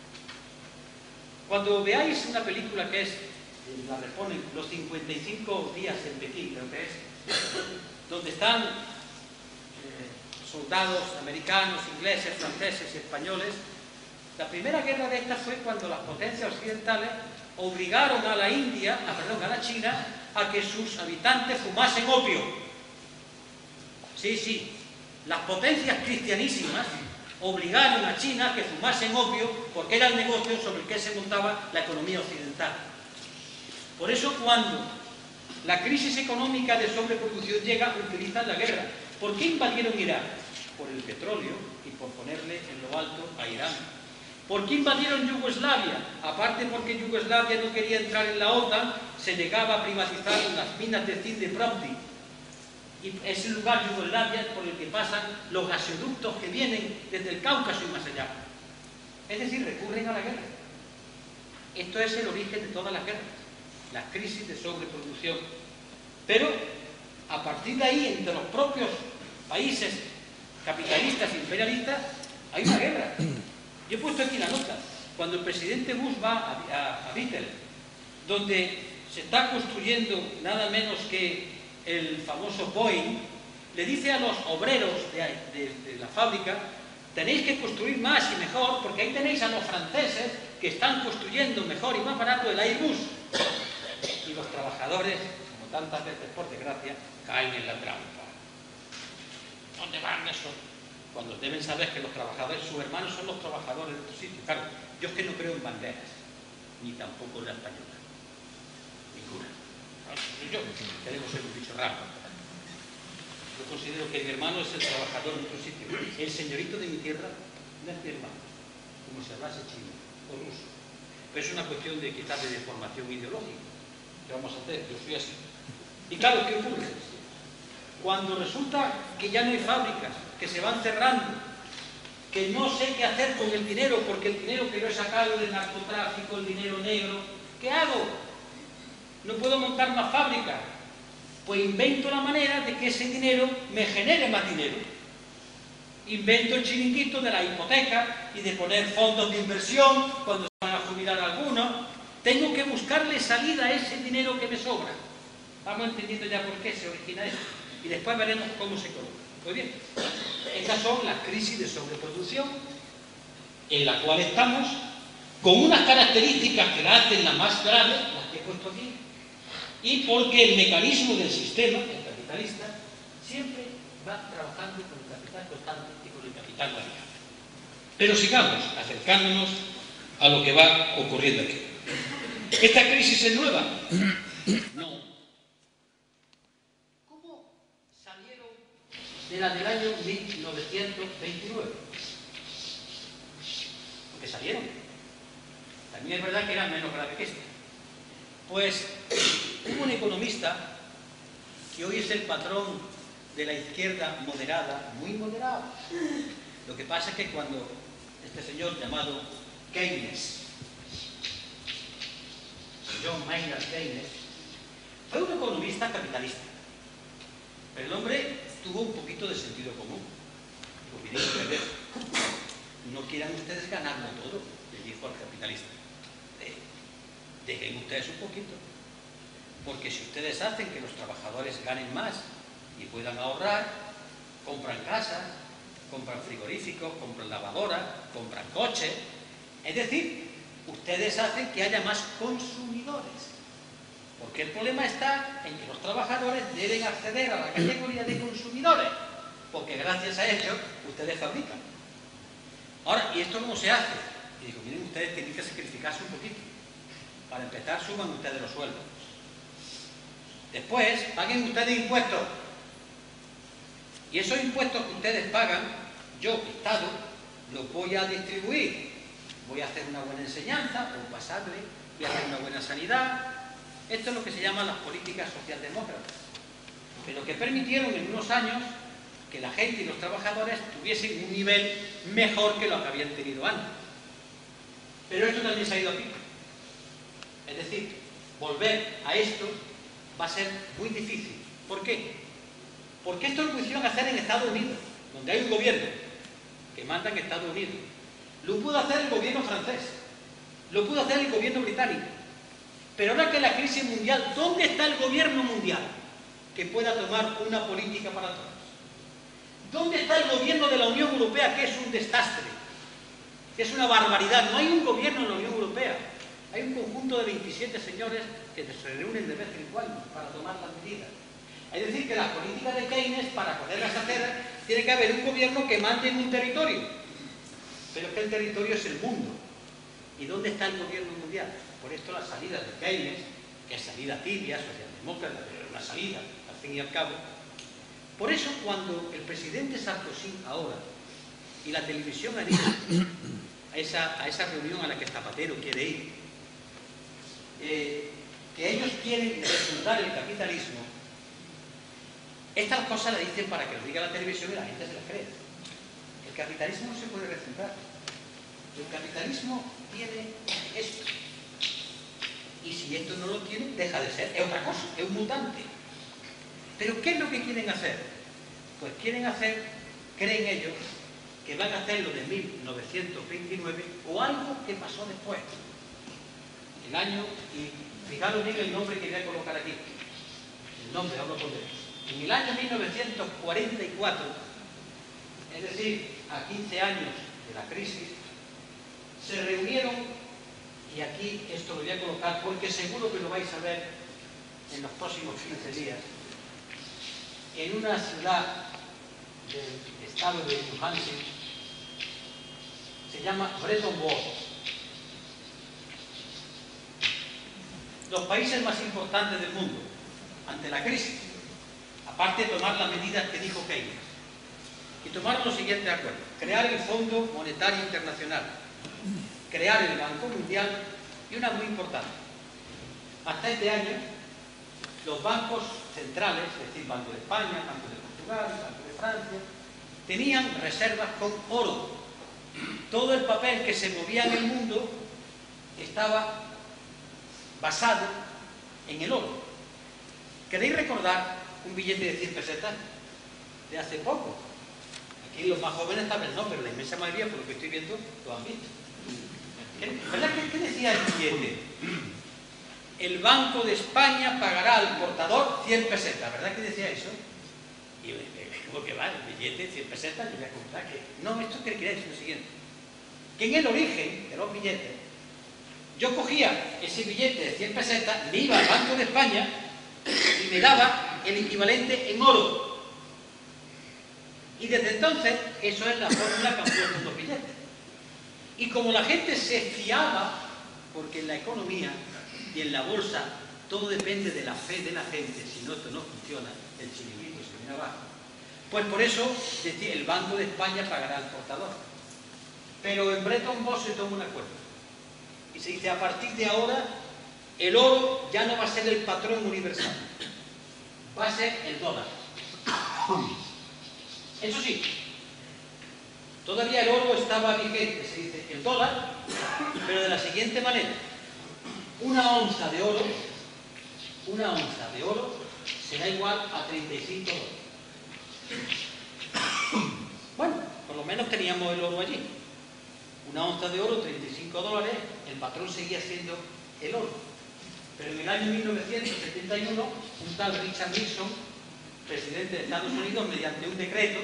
Cuando veáis una película que es, la reponen, Los cincuenta y cinco días en Pekín, creo que es, donde están eh, soldados americanos, ingleses, franceses y españoles, la primera guerra de esta fue cuando las potencias occidentales obligaron a la India, a, perdón, a la China, a que sus habitantes fumasen opio. Sí, sí, las potencias cristianísimas obligaron a China a que fumasen opio porque era el negocio sobre el que se montaba la economía occidental. Por eso, cuando la crisis económica de sobreproducción llega, utilizan la guerra. ¿Por qué invadieron Irak? Por el petróleo y por ponerle en lo alto a Irán. ¿Por qué invadieron Yugoslavia? Aparte porque Yugoslavia no quería entrar en la OTAN, se negaba a privatizar las minas de zinc de Plovdiv. Y es el lugar, Yugoslavia, por el que pasan los gasoductos que vienen desde el Cáucaso y más allá. Es decir, recurren a la guerra. Esto es el origen de todas las guerras, las crisis de sobreproducción. Pero, a partir de ahí, entre los propios países capitalistas e imperialistas, hay una guerra. Yo he puesto aquí la nota. Cuando el presidente Bush va a, a, a Bethel, donde se está construyendo nada menos que el famoso Boeing, le dice a los obreros de, de, de la fábrica: tenéis que construir más y mejor, porque ahí tenéis a los franceses que están construyendo mejor y más barato el Airbus. Y los trabajadores, como tantas veces por desgracia, caen en la trampa. ¿Dónde van esos? Cuando deben saber que los trabajadores, sus hermanos son los trabajadores de otro sitio. Claro, yo es que no creo en banderas, ni tampoco en la española. Ninguna. Yo, queremos ser un bicho raro. Yo considero que mi hermano es el trabajador de otro sitio. El señorito de mi tierra no es mi hermano, como si hablase chino o ruso. Pero es una cuestión de quizás de deformación ideológica. ¿Qué vamos a hacer? Yo soy así. Y claro, ¿qué ocurre? Cuando resulta que ya no hay fábricas, que se van cerrando, que no sé qué hacer con el dinero, porque el dinero que yo he sacado del narcotráfico, el dinero negro, ¿qué hago? No puedo montar más fábricas. Pues invento la manera de que ese dinero me genere más dinero. Invento el chiringuito de la hipoteca y de poner fondos de inversión cuando se van a jubilar algunos. Tengo que buscarle salida a ese dinero que me sobra. Vamos entendiendo ya por qué se origina esto. Y después veremos cómo se coloca. Muy bien. Estas son las crisis de sobreproducción en la cual estamos, con unas características que la hacen las más graves, las que he puesto aquí, y porque el mecanismo del sistema, el capitalista, siempre va trabajando con el capital constante y con el capital variable. Pero sigamos acercándonos a lo que va ocurriendo aquí. ¿Esta crisis es nueva? No. ¿Cómo salieron de la del año mil novecientos veintinueve? Porque salieron. También es verdad que eran menos graves que esta. Pues hubo un economista que hoy es el patrón de la izquierda moderada, muy moderado. Lo que pasa es que cuando este señor llamado Keynes, John Maynard Keynes, fue un economista capitalista, pero el hombre tuvo un poquito de sentido común. Dijo, miren ustedes, no quieran ustedes ganarlo todo, le dijo al capitalista. Eh, dejen ustedes un poquito, porque si ustedes hacen que los trabajadores ganen más y puedan ahorrar, compran casas, compran frigoríficos, compran lavadoras, compran coches, es decir, ustedes hacen que haya más consumidores, porque el problema está en que los trabajadores deben acceder a la categoría de consumidores, porque gracias a ello ustedes fabrican. Ahora, ¿y esto cómo se hace? Y digo, miren, ustedes tienen que sacrificarse un poquito. Para empezar, suban ustedes los sueldos. Después, paguen ustedes impuestos. Y esos impuestos que ustedes pagan, yo, Estado, los voy a distribuir. Voy a hacer una buena enseñanza, o pasable, voy a hacer una buena sanidad. Esto es lo que se llaman las políticas socialdemócratas, pero que permitieron en unos años que la gente y los trabajadores tuviesen un nivel mejor que lo que habían tenido antes. Pero esto también se ha ido a pico. Es decir, volver a esto va a ser muy difícil. ¿Por qué? Porque esto lo quisieron hacer en Estados Unidos, donde hay un gobierno que manda en Estados Unidos. Lo pudo hacer el gobierno francés, lo pudo hacer el gobierno británico. Pero ahora que la crisis mundial, ¿dónde está el gobierno mundial que pueda tomar una política para todos? ¿Dónde está el gobierno de la Unión Europea, que es un desastre? Que es una barbaridad. No hay un gobierno en la Unión Europea. Hay un conjunto de veintisiete señores que se reúnen de vez en cuando para tomar las medidas. Es decir, que las políticas de Keynes, para poderlas hacer, tiene que haber un gobierno que mande en un territorio. Pero es que el territorio es el mundo. ¿Y dónde está el gobierno mundial? Por esto la salida de Keynes, que es salida tibia, socialdemócrata, pero es una salida, al fin y al cabo. Por eso, cuando el presidente Sarkozy ahora y la televisión han ido a esa, a esa reunión a la que Zapatero quiere ir, eh, que ellos quieren refundar el capitalismo, estas cosas las dicen para que lo diga la televisión y la gente se las cree. El capitalismo no se puede refundar. El capitalismo tiene esto. Y si esto no lo tiene, deja de ser. Es otra cosa, es un mutante. Pero ¿qué es lo que quieren hacer? Pues quieren hacer, creen ellos, que van a hacer lo de mil novecientos veintinueve o algo que pasó después. El año, y fijaros bien el nombre que voy a colocar aquí. El nombre, hablo por él. En el año mil novecientos cuarenta y cuatro, es decir, a quince años de la crisis, se reunieron, y aquí esto lo voy a colocar porque seguro que lo vais a ver en los próximos quince días, en una ciudad del estado de New Hampshire, se llama Bretton Woods. Los países más importantes del mundo, ante la crisis, aparte de tomar las medidas que dijo Keynes, y tomaron los siguientes acuerdos: crear el Fondo Monetario Internacional, crear el Banco Mundial, y una muy importante. Hasta este año, los bancos centrales, es decir, Banco de España, Banco de Portugal, Banco de Francia, tenían reservas con oro. Todo el papel que se movía en el mundo estaba basado en el oro. ¿Queréis recordar un billete de cien pesetas de hace poco? Aquí los más jóvenes tal vez no, pero la inmensa mayoría, por lo que estoy viendo, lo han visto. ¿Verdad? ¿Qué decía el billete? El Banco de España pagará al portador cien pesetas. ¿Verdad que decía eso? Y yo, ¿cómo que va? El billete, cien pesetas, yo voy a comprar que... No, esto que quería decir lo siguiente. Que en el origen de los billetes, yo cogía ese billete de cien pesetas, me iba al Banco de España y me daba el equivalente en oro. Y desde entonces, eso es la fórmula que han puesto en los billetes. Y Y como la gente se fiaba, porque en la economía y en la bolsa todo depende de la fe de la gente, si no, esto no funciona, el chiringuito se viene abajo, pues por eso el Banco de España pagará al portador. Pero en Bretton Woods se toma un acuerdo y se dice, a partir de ahora el oro ya no va a ser el patrón universal, va a ser el dólar. Eso sí, todavía el oro estaba vigente, se dice el dólar, pero de la siguiente manera: una onza de oro, una onza de oro será igual a treinta y cinco dólares. Bueno, por lo menos teníamos el oro allí. Una onza de oro, treinta y cinco dólares, el patrón seguía siendo el oro. Pero en el año mil novecientos setenta y uno, un tal Richard Nixon, presidente de Estados Unidos, mediante un decreto,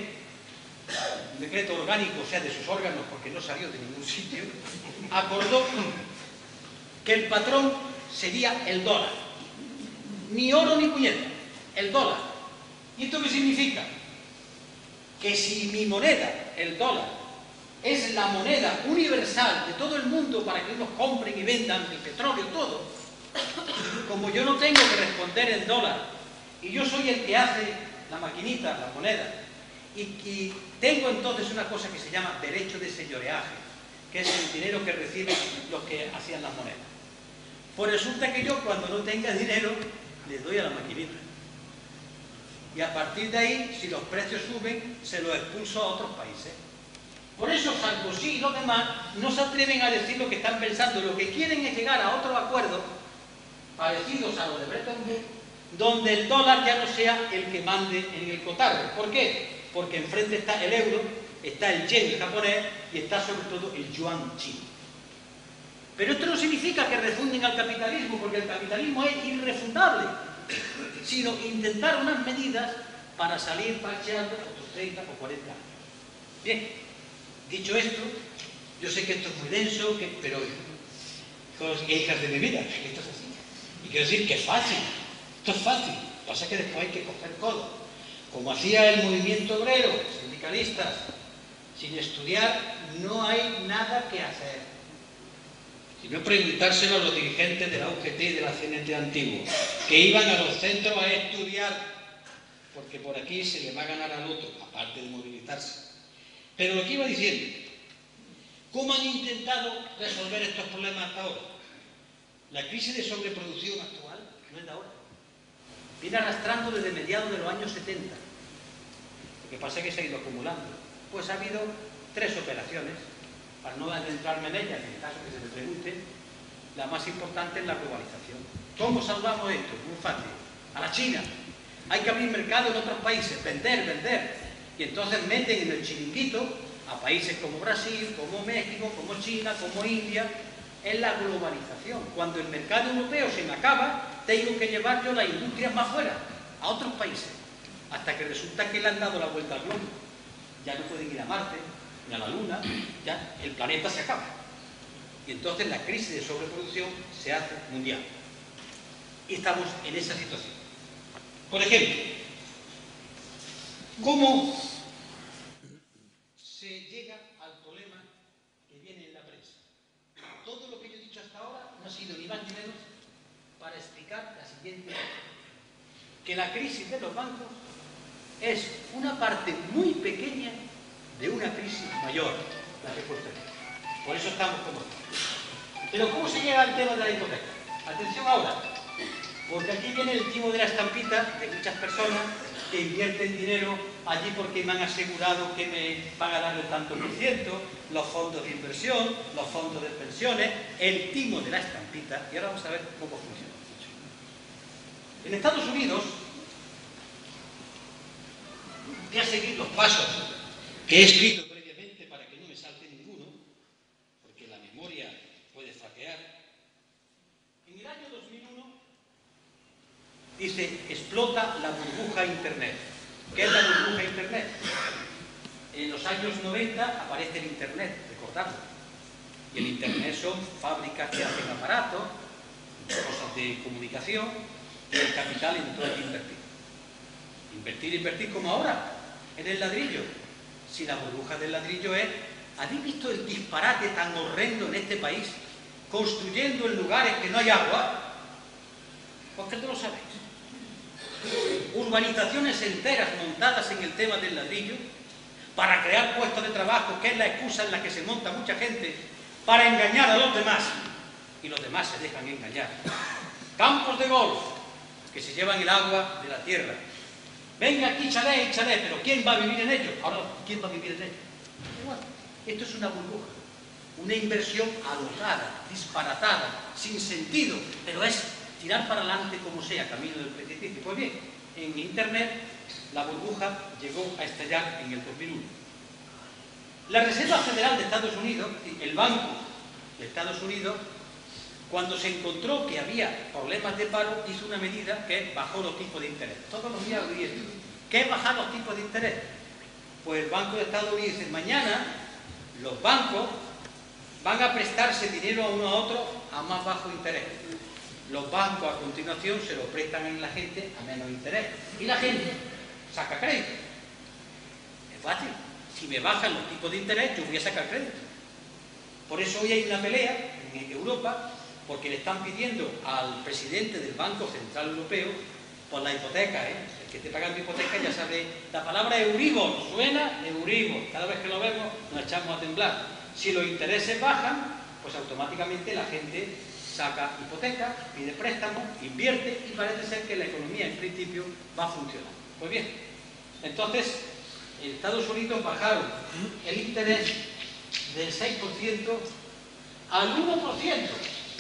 un decreto orgánico, o sea, de sus órganos, porque no salió de ningún sitio, acordó que el patrón sería el dólar. Ni oro ni puñeta, el dólar. ¿Y esto qué significa? Que si mi moneda, el dólar, es la moneda universal de todo el mundo para que unos compren y vendan el petróleo, todo, como yo no tengo que responder en dólar y yo soy el que hace la maquinita, la moneda, y, y tengo entonces una cosa que se llama derecho de señoreaje, que es el dinero que reciben los que hacían las monedas. Pues resulta que yo, cuando no tenga dinero, les doy a la maquinita. Y a partir de ahí, si los precios suben, se los expulso a otros países. Por eso Sarkozy y los demás no se atreven a decir lo que están pensando. Lo que quieren es llegar a otros acuerdos parecidos a los de Bretton Woods, donde el dólar ya no sea el que mande en el cotarro. ¿Por qué? Porque enfrente está el euro, está el yen japonés y está sobre todo el yuan chino. Pero esto no significa que refunden al capitalismo, porque el capitalismo es irrefundable, sino intentar unas medidas para salir parcheando otros treinta o cuarenta años. Bien, dicho esto, yo sé que esto es muy denso, que, pero hijos e hijas de mi vida, esto es así. Y quiero decir que es fácil, esto es fácil, pasa que después hay que coger codo. Como hacía el movimiento obrero, sindicalistas, sin estudiar no hay nada que hacer. Sino preguntárselo a los dirigentes de la U G T y de la C N T antiguo, que iban a los centros a estudiar, porque por aquí se le va a ganar al otro, aparte de movilizarse. Pero lo que iba diciendo, ¿cómo han intentado resolver estos problemas hasta ahora? La crisis de sobreproducción actual no es de ahora. Viene arrastrando desde mediados de los años setenta. Lo que pasa es que se ha ido acumulando. Pues ha habido tres operaciones, para no adentrarme en ellas, en el caso que se me pregunte. La más importante es la globalización. ¿Cómo salvamos esto? Muy fácil. A la China. Hay que abrir mercado en otros países, vender, vender. Y entonces meten en el chiringuito a países como Brasil, como México, como China, como India. Es la globalización. Cuando el mercado europeo se me acaba, tengo que llevar yo las industrias más fuera, a otros países, hasta que resulta que le han dado la vuelta al globo. Ya no pueden ir a Marte, ni a la Luna, ya el planeta se acaba. Y entonces la crisis de sobreproducción se hace mundial. Y estamos en esa situación. Por ejemplo, ¿cómo se llega al problema que viene en la prensa? Todo lo que yo he dicho hasta ahora no ha sido ni más ni menos para explicar la siguiente cosa: que la crisis de los bancos es una parte muy pequeña de una crisis mayor, la que posterior. Por eso estamos como estamos. Pero ¿cómo se llega al tema de la hipoteca? Atención ahora, porque aquí viene el timo de la estampita de muchas personas que invierten dinero allí porque me han asegurado que me van a dar el tanto por ciento, los fondos de inversión, los fondos de pensiones, el timo de la estampita. Y ahora vamos a ver cómo funciona. En Estados Unidos, voy a seguir los pasos que he escrito previamente para que no me salte ninguno, porque la memoria puede flaquear. En el año dos mil uno dice, explota la burbuja Internet. ¿Qué es la burbuja Internet? En los años noventa aparece el Internet, recordadlo. Y el Internet son fábricas que hacen aparatos, cosas de comunicación, y el capital entró allí a invertir. Invertir, invertir como ahora, en el ladrillo. Si la burbuja del ladrillo es ¿habéis visto el disparate tan horrendo en este país, construyendo en lugares que no hay agua? ¿Por qué no lo sabéis? Urbanizaciones enteras montadas en el tema del ladrillo para crear puestos de trabajo, que es la excusa en la que se monta mucha gente para engañar a los demás, y los demás se dejan engañar. Campos de golf que se llevan el agua de la tierra. Venga aquí chalet y chalet, pero ¿quién va a vivir en ellos? Ahora, ¿quién va a vivir en ellos? Igual, esto es una burbuja, una inversión alocada, disparatada, sin sentido, pero es tirar para adelante como sea, camino del precipicio. Pues bien, en Internet la burbuja llegó a estallar en el dos mil uno. La Reserva Federal de Estados Unidos, el Banco de Estados Unidos, cuando se encontró que había problemas de paro, hizo una medida que bajó los tipos de interés. Todos los días oí esto. ¿Qué es bajar los tipos de interés? Pues el Banco de Estados Unidos dice, mañana los bancos van a prestarse dinero a uno a otro a más bajo interés. Los bancos a continuación se lo prestan a la gente a menos interés. Y la gente saca crédito. Es fácil. Si me bajan los tipos de interés, yo voy a sacar crédito. Por eso hoy hay una pelea en Europa, porque le están pidiendo al presidente del Banco Central Europeo por la hipoteca, ¿eh? El que esté pagando hipoteca ya sabe, la palabra Euribor, ¿suena? Euribor. Cada vez que lo vemos nos echamos a temblar. Si los intereses bajan, pues automáticamente la gente saca hipoteca, pide préstamos, invierte y parece ser que la economía en principio va a funcionar. Pues bien, entonces en Estados Unidos bajaron el interés del seis por ciento al uno por ciento.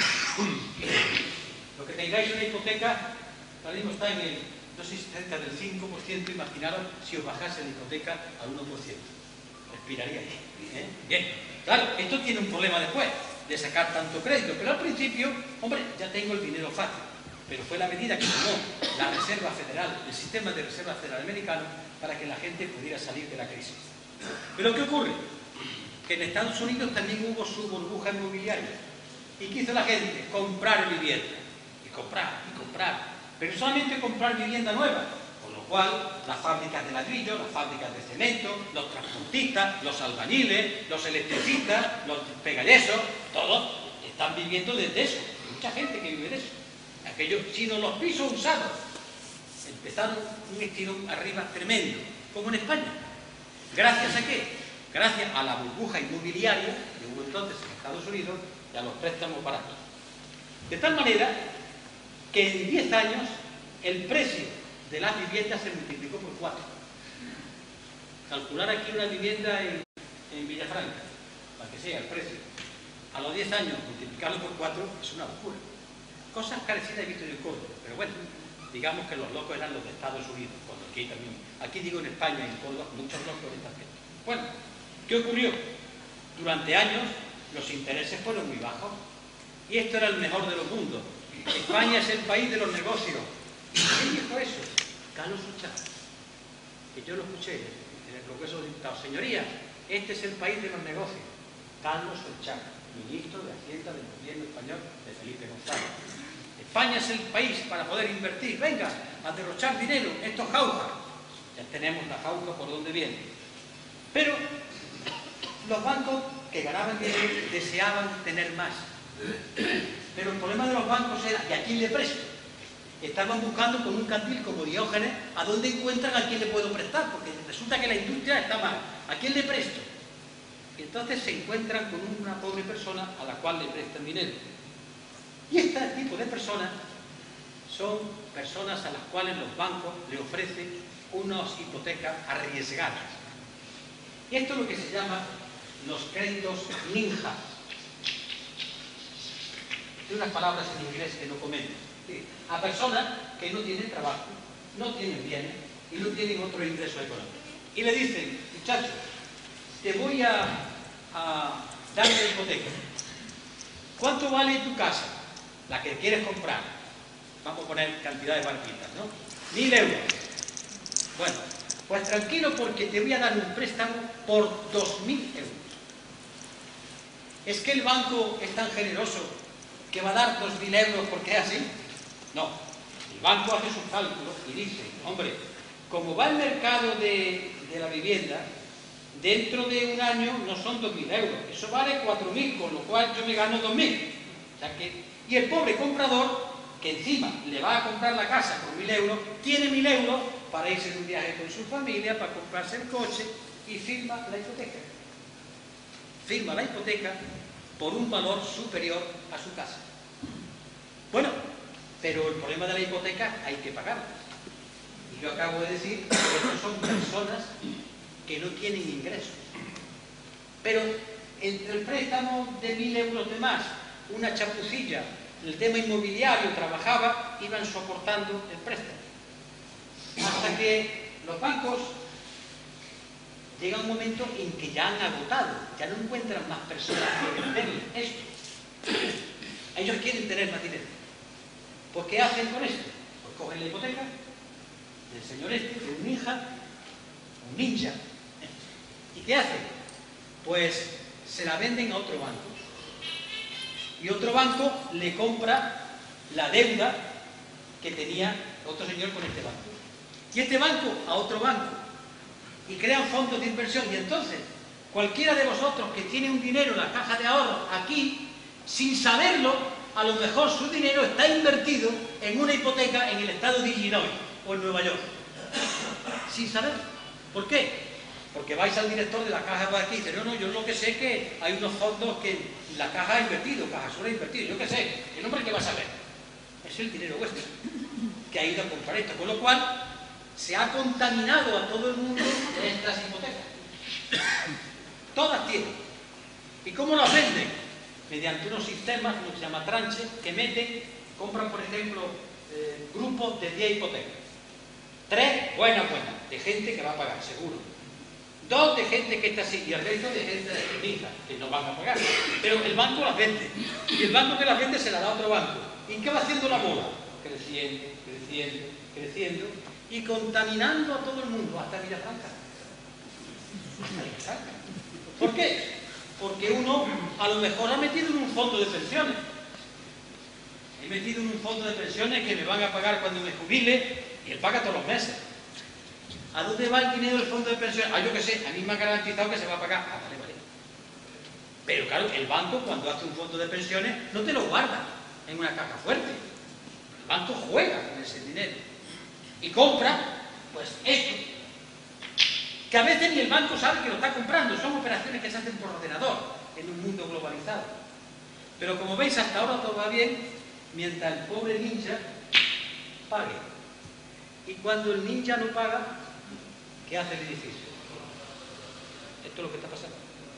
Lo que tengáis una hipoteca, ahora mismo está en el, no sé si cerca del cinco por ciento, imaginaros si os bajase la hipoteca al uno por ciento. Respiraríais. ¿Eh? Bien, claro, esto tiene un problema después, de sacar tanto crédito, pero al principio, hombre, ya tengo el dinero fácil. Pero fue la medida que tomó la Reserva Federal, el sistema de Reserva Federal americano, para que la gente pudiera salir de la crisis. Pero ¿qué ocurre? Que en Estados Unidos también hubo su burbuja inmobiliaria. ¿Y qué hizo la gente? Comprar vivienda. Y comprar, y comprar. Pero solamente comprar vivienda nueva. Con lo cual, las fábricas de ladrillo, las fábricas de cemento, los transportistas, los albañiles, los electricistas, los pegallesos, todos están viviendo desde eso. Hay mucha gente que vive de eso. Aquellos, sino los pisos usados. Empezaron un estirón arriba tremendo, como en España. ¿Gracias a qué? Gracias a la burbuja inmobiliaria que hubo entonces en Estados Unidos y a los préstamos baratos. De tal manera que en diez años el precio de las viviendas se multiplicó por cuatro. Calcular aquí una vivienda en, en Villafranca, para que sea el precio, a los diez años multiplicarlo por cuatro es una locura. Cosas parecidas he visto en el Córdoba, pero bueno, digamos que los locos eran los de Estados Unidos, cuando aquí también, aquí digo en España y en Córdoba, muchos locos de esta gente. Bueno, ¿qué ocurrió? Durante años los intereses fueron muy bajos y esto era el mejor de los mundos. España es el país de los negocios. ¿Quién dijo eso? Carlos Uchar, que yo lo escuché en el Congreso de Diputados. Señorías, este es el país de los negocios. Carlos Uchar, ministro de Hacienda del gobierno español de Felipe González. España es el país para poder invertir. Venga, a derrochar dinero. Esto es jauja. Ya tenemos la jauja por donde viene. Pero los bancos que ganaban dinero deseaban tener más. Pero el problema de los bancos era, ¿y a quién le presto? Estaban buscando con un candil como Diógenes a dónde encuentran a quién le puedo prestar, porque resulta que la industria está mal. ¿A quién le presto? Y entonces se encuentran con una pobre persona a la cual le prestan dinero. Y este tipo de personas son personas a las cuales los bancos le ofrecen unas hipotecas arriesgadas. Y esto es lo que se llama los créditos ninja. Hay unas palabras en inglés que no comento. A personas que no tienen trabajo, no tienen bienes y no tienen otro ingreso económico. Y le dicen, muchacho, te voy a, a dar una hipoteca. ¿Cuánto vale tu casa? La que quieres comprar. Vamos a poner cantidad de barquitas, ¿no? Mil euros. Bueno, pues tranquilo porque te voy a dar un préstamo por dos mil euros. ¿Es que el banco es tan generoso que va a dar dos mil euros porque es así? No. El banco hace sus cálculos y dice, hombre, como va el mercado de, de la vivienda, dentro de un año no son dos mil euros, eso vale cuatro mil, con lo cual yo me gano dos mil. O sea que, y el pobre comprador, que encima le va a comprar la casa por mil euros, tiene mil euros para irse de un viaje con su familia, para comprarse el coche, y firma la hipoteca. Firma la hipoteca por un valor superior a su casa. Bueno, pero el problema de la hipoteca hay que pagarla. Y yo acabo de decir que estas son personas que no tienen ingresos. Pero entre el préstamo de mil euros de más, una chapucilla, el tema inmobiliario, trabajaba, iban soportando el préstamo. Hasta que los bancos llega un momento en que ya han agotado, ya no encuentran más personas que venderles esto. Ellos quieren tener más dinero. ¿Pues qué hacen con esto? Pues cogen la hipoteca del señor este, de un ninja, un ninja. ¿Y qué hacen? Pues se la venden a otro banco. Y otro banco le compra la deuda que tenía otro señor con este banco. Y este banco a otro banco. Y crean fondos de inversión. Y entonces, cualquiera de vosotros que tiene un dinero en la caja de ahorros aquí, sin saberlo, a lo mejor su dinero está invertido en una hipoteca en el estado de Illinois o en Nueva York. Sin saberlo. ¿Por qué? Porque vais al director de la caja de aquí y dice, no, no, yo lo que sé es que hay unos fondos que la caja ha invertido, Caja Sur ha invertido, yo qué sé, el hombre que va a saber. Es el dinero vuestro que ha ido a comprar esto. Con lo cual, se ha contaminado a todo el mundo de estas hipotecas. Todas tienen. ¿Y cómo las venden? Mediante unos sistemas, lo que se llama tranche, que meten, compran, por ejemplo, eh, grupos de diez hipotecas. Tres, buenas, buenas, de gente que va a pagar, seguro. Dos de gente que está así, y el resto de gente de ceniza, que no van a pagar. Pero el banco las vende. Y el banco que las vende se las da a otro banco. ¿Y qué va haciendo la bola? Creciendo, creciendo, creciendo, y contaminando a todo el mundo, hasta Villafranca. Hasta Villafranca. ¿Por qué? Porque uno a lo mejor ha metido en un fondo de pensiones. He metido en un fondo de pensiones que me van a pagar cuando me jubile, y él paga todos los meses. ¿A dónde va el dinero del fondo de pensiones? Ah, yo qué sé, a mí me han garantizado que se va a pagar. Ah, vale, vale. Pero claro, el banco cuando hace un fondo de pensiones no te lo guarda en una caja fuerte. El banco juega con ese dinero y compra, pues esto, que a veces ni el banco sabe que lo está comprando. Son operaciones que se hacen por ordenador en un mundo globalizado. Pero como veis, hasta ahora todo va bien, mientras el pobre ninja pague. Y cuando el ninja no paga, ¿qué hace el edificio? Esto es lo que está pasando.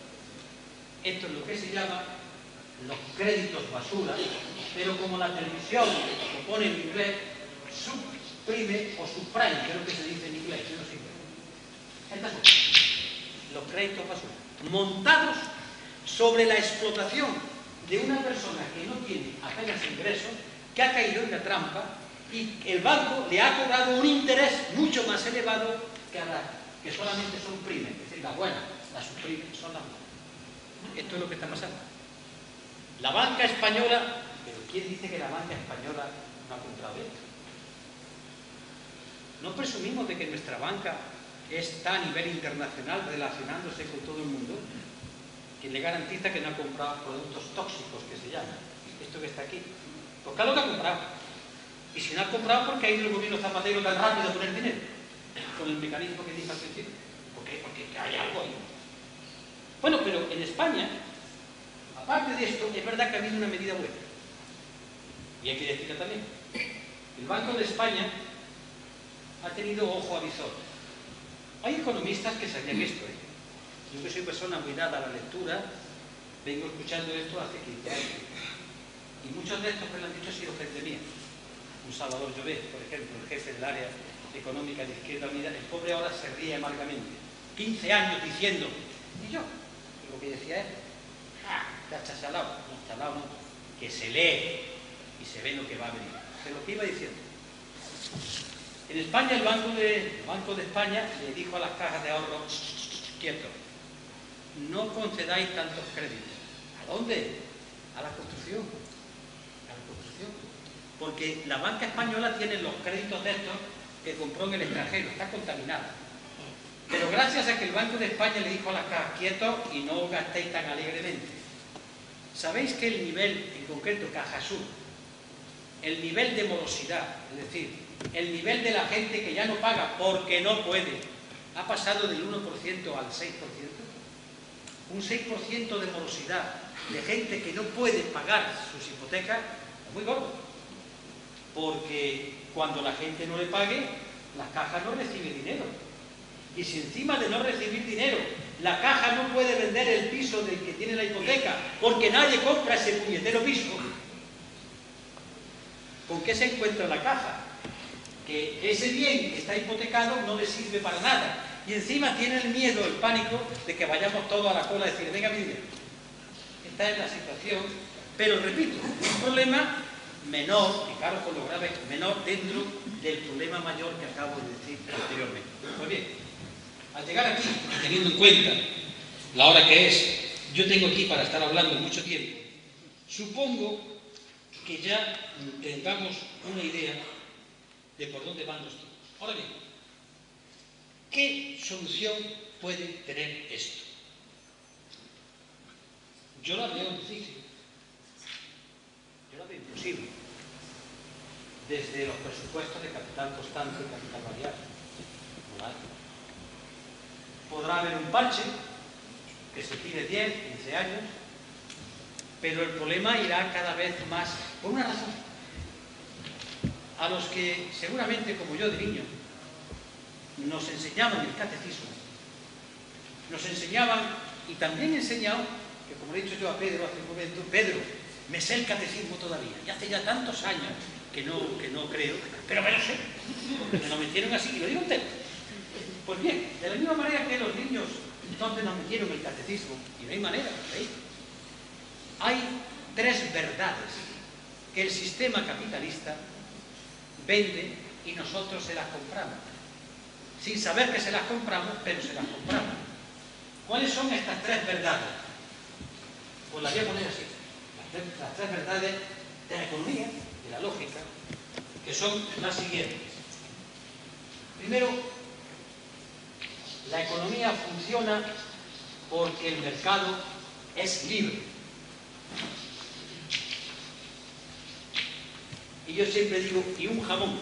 Esto es lo que se llama los créditos basura, pero como la televisión lo pone en inglés, subprime o subprime, que es lo que se dice en inglés, yo no sé. Estas son los créditos basura, montados sobre la explotación de una persona que no tiene apenas ingresos, que ha caído en la trampa, y el banco le ha cobrado un interés mucho más elevado que a las que solamente son primes, es decir, las buenas, las subprimes son las buenas. Esto es lo que está pasando. La banca española, pero ¿quién dice que la banca española no ha comprado esto? ¿No presumimos de que nuestra banca está a nivel internacional relacionándose con todo el mundo? ¿Quién le garantiza que no ha comprado productos tóxicos, que se llaman? Esto que está aquí. Pues claro que ha comprado. Y si no ha comprado, ¿por qué ha ido el gobierno Zapatero tan rápido a poner dinero? Con el mecanismo que dije al principio. ¿Por qué? Porque hay algo ahí. Bueno, pero en España, aparte de esto, es verdad que ha habido una medida buena. Y hay que decirlo también. El Banco de España ha tenido ojo avisor. Hay economistas que sabían esto, ¿eh? Yo que soy persona muy dada a la lectura, vengo escuchando esto hace quince años. Y muchos de estos que lo han dicho han sido gente mía. Un Salvador Llobet, por ejemplo, el jefe del área económica de Izquierda Unida, el pobre ahora se ríe amargamente. quince años diciendo, y yo, lo que decía él, ah, está chalado, no chalado, no, que se lee y se ve lo que va a venir. Pero lo que iba diciendo. En España, el Banco de, el Banco de España le dijo a las cajas de ahorro, quieto, no concedáis tantos créditos. ¿A dónde? A la construcción. A la construcción. Porque la banca española tiene los créditos de estos que compró en el extranjero, está contaminada. Pero gracias a que el Banco de España le dijo a las cajas, quietos y no gastéis tan alegremente. ¿Sabéis que el nivel, en concreto Cajasur, el nivel de morosidad, es decir, el nivel de la gente que ya no paga porque no puede, ha pasado del uno por ciento al seis por ciento? Un seis por ciento de morosidad, de gente que no puede pagar sus hipotecas, es muy gordo. Porque cuando la gente no le pague, la caja no recibe dinero. Y si encima de no recibir dinero, la caja no puede vender el piso del que tiene la hipoteca, porque nadie compra ese puñetero piso, ¿con qué se encuentra la caja? Que ese bien que está hipotecado no le sirve para nada. Y encima tiene el miedo, el pánico, de que vayamos todos a la cola a decir, venga mi dinero. Esta es la situación, pero repito, un problema menor, fijaros con lo grave, menor dentro del problema mayor que acabo de decir anteriormente. Pues bien, al llegar aquí, teniendo en cuenta la hora que es, yo tengo aquí para estar hablando mucho tiempo, supongo que ya tengamos una idea de por dónde van los tiempos. Ahora bien, ¿qué solución puede tener esto? Yo la veo difícil, yo la veo imposible, desde los presupuestos de capital constante y capital variable. No hay. Podrá haber un parche que se tire diez, quince años, pero el problema irá cada vez más, por una razón. A los que seguramente, como yo de niño, nos enseñaban el catecismo, nos enseñaban, y también he enseñado, que como le he dicho yo a Pedro hace un momento, Pedro, me sé el catecismo todavía, y hace ya tantos años que no, que no creo, pero me lo sé, porque me lo metieron así, y lo digo entero. Pues bien, de la misma manera que los niños entonces nos metieron el catecismo, y no hay manera, ¿veis? Hay tres verdades que el sistema capitalista vende y nosotros se las compramos. Sin saber que se las compramos, pero se las compramos. ¿Cuáles son estas tres verdades? Pues las voy a poner así. Las tres, las tres verdades de la economía, de la lógica, que son las siguientes. Primero, la economía funciona porque el mercado es libre. Y yo siempre digo, y un jamón,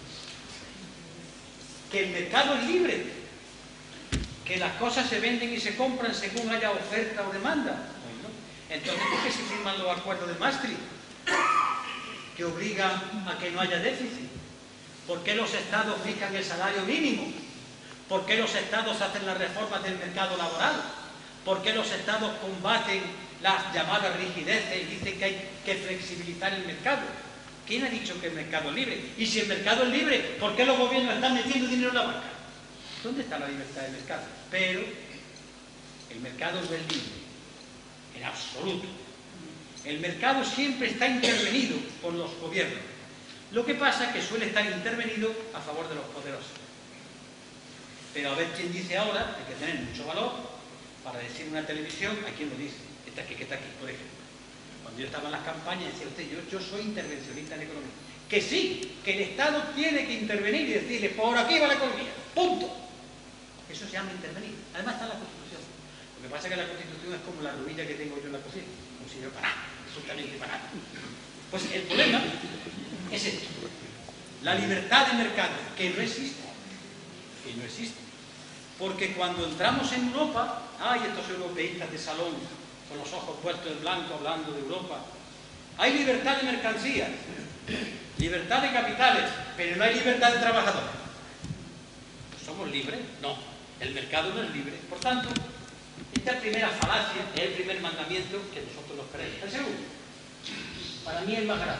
que el mercado es libre, que las cosas se venden y se compran según haya oferta o demanda. Bueno, entonces, ¿por qué se firman los acuerdos de Maastricht, que obligan a que no haya déficit? ¿Por qué los estados fijan el salario mínimo? ¿Por qué los estados hacen las reformas del mercado laboral? ¿Por qué los estados combaten las llamadas rigideces y dicen que hay que flexibilizar el mercado? ¿Quién ha dicho que el mercado es libre? Y si el mercado es libre, ¿por qué los gobiernos están metiendo dinero en la banca? ¿Dónde está la libertad del mercado? Pero el mercado no es libre, en absoluto. El mercado siempre está intervenido por los gobiernos. Lo que pasa es que suele estar intervenido a favor de los poderosos. Pero a ver quién dice ahora, hay que tener mucho valor para decir en una televisión, ¿a quién lo dice? Esta aquí, que está aquí, por ejemplo. Cuando yo estaba en las campañas decía usted, yo, yo soy intervencionista en economía. Que sí, que el Estado tiene que intervenir y decirle, por aquí va la economía, punto. Eso se llama intervenir. Además está en la Constitución. Lo que pasa es que la Constitución es como la rodilla que tengo yo en la cocina, no sirve para nada, absolutamente para nada. Pues el problema es esto, la libertad de mercado, que no existe, que no existe. Porque cuando entramos en Europa, hay estos europeístas de salón, con los ojos puestos en blanco hablando de Europa, hay libertad de mercancías, libertad de capitales, pero no hay libertad de trabajadores. ¿Somos libres? No, el mercado no es libre. Por tanto, esta primera falacia es el primer mandamiento que nosotros nos creemos. El segundo, para mí es más grave.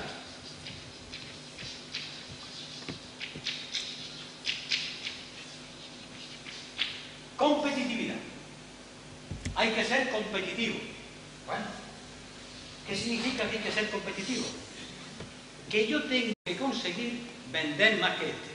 Competitividad. Hay que ser competitivo. Bueno, ¿qué significa que hay que ser competitivo? Que yo tengo que conseguir vender más que este.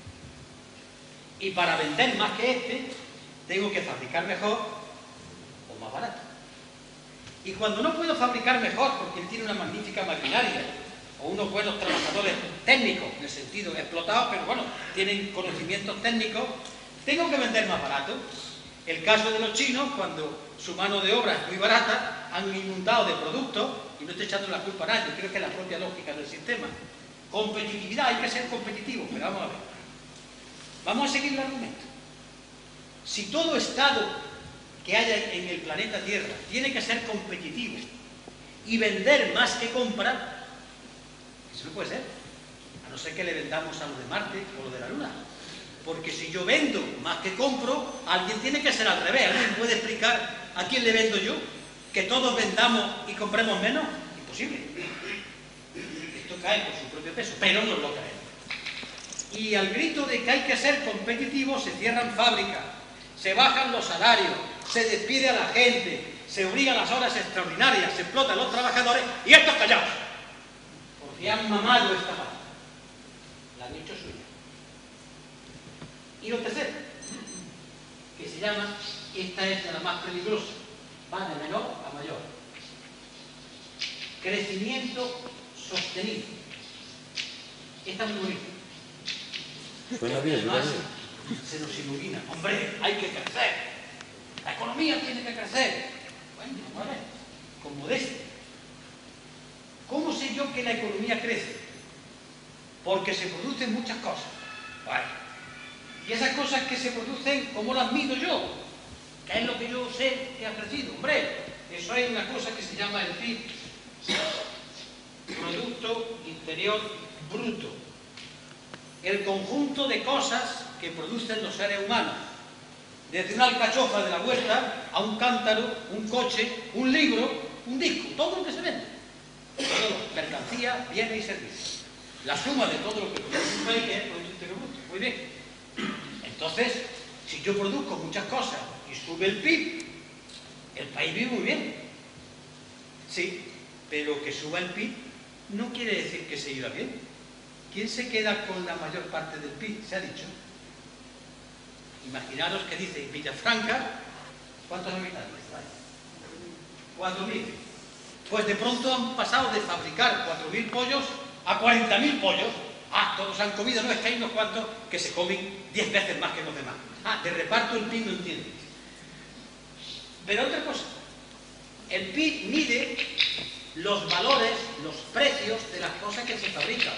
Y para vender más que este, tengo que fabricar mejor o más barato. Y cuando no puedo fabricar mejor porque él tiene una magnífica maquinaria o unos buenos trabajadores técnicos, en el sentido explotados, pero bueno, tienen conocimientos técnicos, Tengo que vender más barato. El caso de los chinos, cuando su mano de obra es muy barata, han inundado de productos, y no estoy echando la culpa a nadie, creo que es la propia lógica del sistema. Competitividad, hay que ser competitivo, pero vamos a ver. Vamos a seguir el argumento. Si todo Estado que haya en el planeta Tierra tiene que ser competitivo y vender más que comprar, eso no puede ser, a no ser que le vendamos a los de Marte o los de la Luna. Porque si yo vendo más que compro, alguien tiene que ser al revés. ¿Alguien puede explicar a quién le vendo yo? ¿Que todos vendamos y compremos menos? Imposible. Esto cae por su propio peso, pero no lo cae. Y al grito de que hay que ser competitivo se cierran fábricas, se bajan los salarios, se despide a la gente, se obligan las horas extraordinarias, se explotan los trabajadores y estos callados. Porque han mamado esta parte. La han hecho suya. Y lo tercero, que se llama, esta es la más peligrosa, va de menor a mayor. Crecimiento sostenido. Esta es muy bonita. Suena bien, suena Además, bien. se nos ilumina. Hombre, hay que crecer. La economía tiene que crecer. Bueno, vamos a ver, con modestia. ¿Cómo sé yo que la economía crece? Porque se producen muchas cosas. Vale. Y esas cosas que se producen, ¿cómo las mido yo? ¿Qué es lo que yo sé que ha crecido? Hombre, eso hay una cosa que se llama el P I B, Producto Interior Bruto. El conjunto de cosas que producen los seres humanos. Desde una alcachofa de la huerta a un cántaro, un coche, un libro, un disco, todo lo que se vende. Todo, mercancía, bienes y servicios. La suma de todo lo que produce un país, que es el Producto Interior Bruto. Muy bien. Entonces, si yo produzco muchas cosas y sube el P I B, el país vive muy bien. Sí, pero que suba el P I B no quiere decir que se iba bien. ¿Quién se queda con la mayor parte del P I B? Se ha dicho. Imaginaros que dice Villafranca, ¿cuántos habitantes hay? cuatro mil. Pues de pronto han pasado de fabricar cuatro mil pollos a cuarenta mil pollos. Ah, todos han comido, no, es que hay unos cuantos que se comen diez veces más que los demás. Ah, de reparto el P I B no entiende. Pero otra cosa, el P I B mide los valores, los precios de las cosas que se fabrican.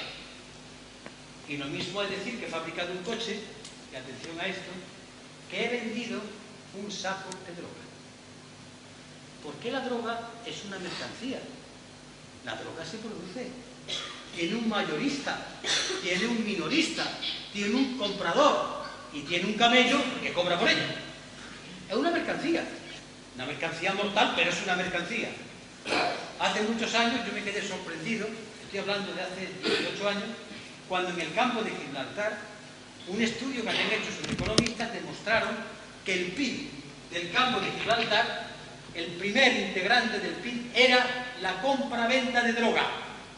Y lo mismo es decir que he fabricado un coche, y atención a esto, que he vendido un saco de droga. ¿Por qué la droga es una mercancía? La droga se produce. Tiene un mayorista, tiene un minorista, tiene un comprador y tiene un camello que cobra por ella. Es una mercancía. Una mercancía mortal, pero es una mercancía. Hace muchos años yo me quedé sorprendido, estoy hablando de hace dieciocho años, cuando en el campo de Gibraltar, un estudio que habían hecho sus economistas demostraron que el P I B del campo de Gibraltar, el primer integrante del P I B, era la compra-venta de droga.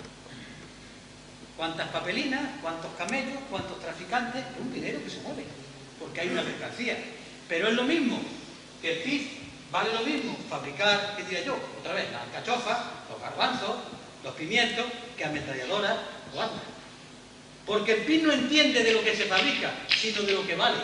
¿Cuántas papelinas? ¿Cuántos camellos? ¿Cuántos traficantes? Es un dinero que se mueve, porque hay una mercancía. Pero es lo mismo que el P I B, vale lo mismo fabricar, ¿qué diría yo? Otra vez, las alcachofas, los garbanzos, los pimientos, que ametralladoras o armas. Porque el P I B no entiende de lo que se fabrica, sino de lo que vale.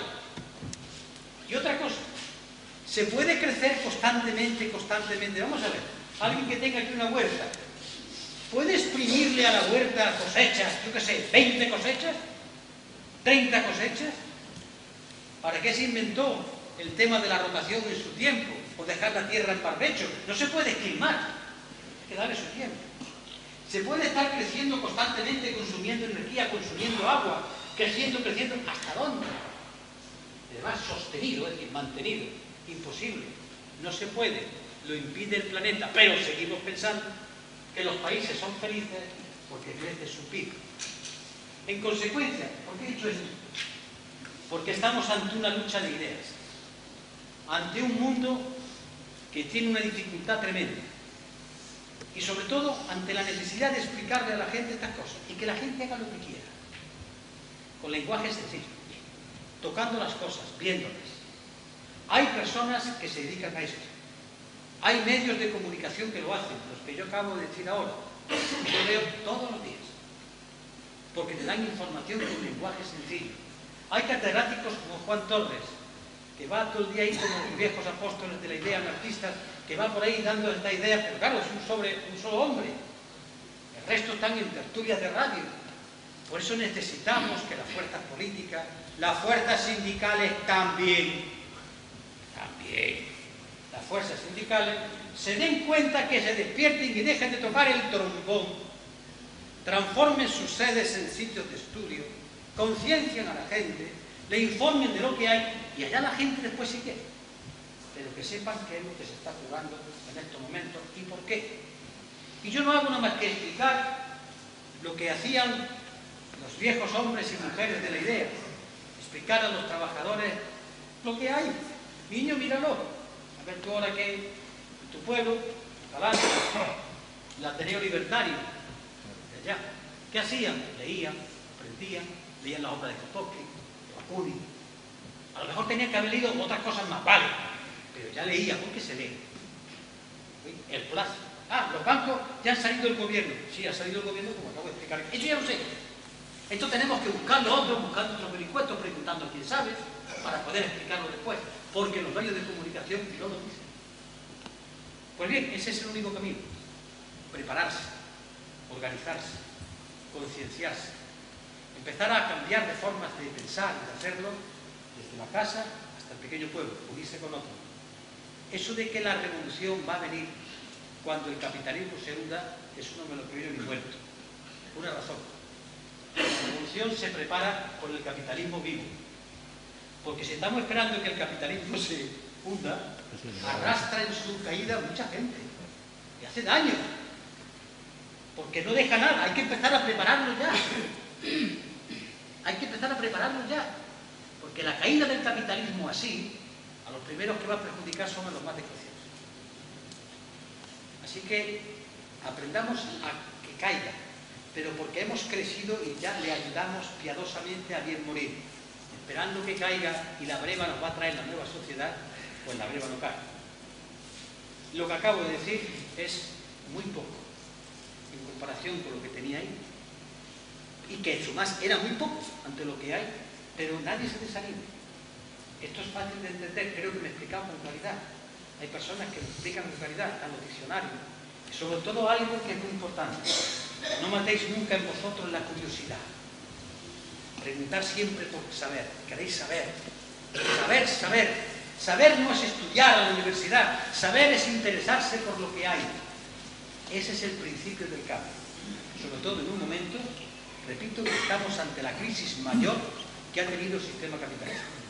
Y otra cosa, se puede crecer constantemente, constantemente. Vamos a ver, alguien que tenga aquí una huerta, ¿puede exprimirle a la huerta cosechas, yo qué sé, veinte cosechas? ¿treinta cosechas? ¿Para qué se inventó el tema de la rotación en su tiempo? O dejar la tierra en barbecho. No se puede esquilmar, hay que darle su tiempo. Se puede estar creciendo constantemente, consumiendo energía, consumiendo agua, creciendo, creciendo. ¿Hasta dónde? Además, sostenido, es decir, mantenido. Imposible. No se puede. Lo impide el planeta. Pero seguimos pensando que los países son felices porque crece su P I B. En consecuencia, ¿por qué he dicho esto? Porque estamos ante una lucha de ideas. Ante un mundo que tiene una dificultad tremenda. Y sobre todo ante la necesidad de explicarle a la gente estas cosas y que la gente haga lo que quiera, con lenguaje sencillo, tocando las cosas, viéndolas. Hay personas que se dedican a esto, hay medios de comunicación que lo hacen, los que yo acabo de decir ahora, yo leo todos los días, porque te dan información con lenguaje sencillo. Hay catedráticos como Juan Torres, que va todo el día ahí como los viejos apóstoles de la idea anarquistas, que va por ahí dando esta idea, pero claro, es un, sobre, un solo hombre. El resto están en tertulias de radio. Por eso necesitamos que las fuerzas políticas, las fuerzas sindicales también, también, las fuerzas sindicales se den cuenta, que se despierten y dejen de tocar el trombón, transformen sus sedes en sitios de estudio, conciencien a la gente, le informen de lo que hay y allá la gente después sigue. Pero que sepan qué es lo que se está jugando en estos momentos y por qué. Y yo no hago nada más que explicar lo que hacían los viejos hombres y mujeres de la idea, explicar a los trabajadores lo que hay. Niño, míralo. A ver tú ahora que en tu pueblo, Catalán, el Ateneo Libertario, de allá, ¿qué hacían? Leían, aprendían, leían la obra de Kropotkin, de Bakunin. A lo mejor tenían que haber leído otras cosas más, vale, pero ya leía, porque se lee. El plazo. Ah, los bancos ya han salido del gobierno. Sí, ha salido el gobierno, como acabo de explicar. Eso ya lo sé. Esto tenemos que buscarlo otros, buscando otros vericuetos, preguntando a quién sabe, para poder explicarlo después, porque los medios de comunicación no lo dicen. Pues bien, ese es el único camino. Prepararse, organizarse, concienciarse, empezar a cambiar de formas de pensar y de hacerlo desde la casa hasta el pequeño pueblo, unirse con otros. Eso de que la revolución va a venir cuando el capitalismo se hunda, eso no me lo creo ni muerto. Una razón. La revolución se prepara por el capitalismo vivo. Porque si estamos esperando que el capitalismo se hunda, arrastra en su caída a mucha gente. Y hace daño. Porque no deja nada. Hay que empezar a prepararlo ya. Hay que empezar a prepararlo ya. Porque la caída del capitalismo así, a los primeros que va a perjudicar son a los más desgraciados. Así que aprendamos a que caiga, pero porque hemos crecido y ya le ayudamos piadosamente a bien morir, esperando que caiga y la breva nos va a traer la nueva sociedad, pues la breva no cae. Lo que acabo de decir es muy poco en comparación con lo que tenía ahí, y que en su más era muy poco ante lo que hay, pero nadie se desanime. Esto es fácil de entender, creo que me he explicado con claridad. Hay personas que lo explican con claridad, están los diccionarios. Y sobre todo algo que es muy importante. No matéis nunca en vosotros la curiosidad. Preguntar siempre por saber. Queréis saber. Saber, saber. Saber no es estudiar a la universidad. Saber es interesarse por lo que hay. Ese es el principio del cambio. Sobre todo en un momento, repito, que estamos ante la crisis mayor que ha tenido el sistema capitalista.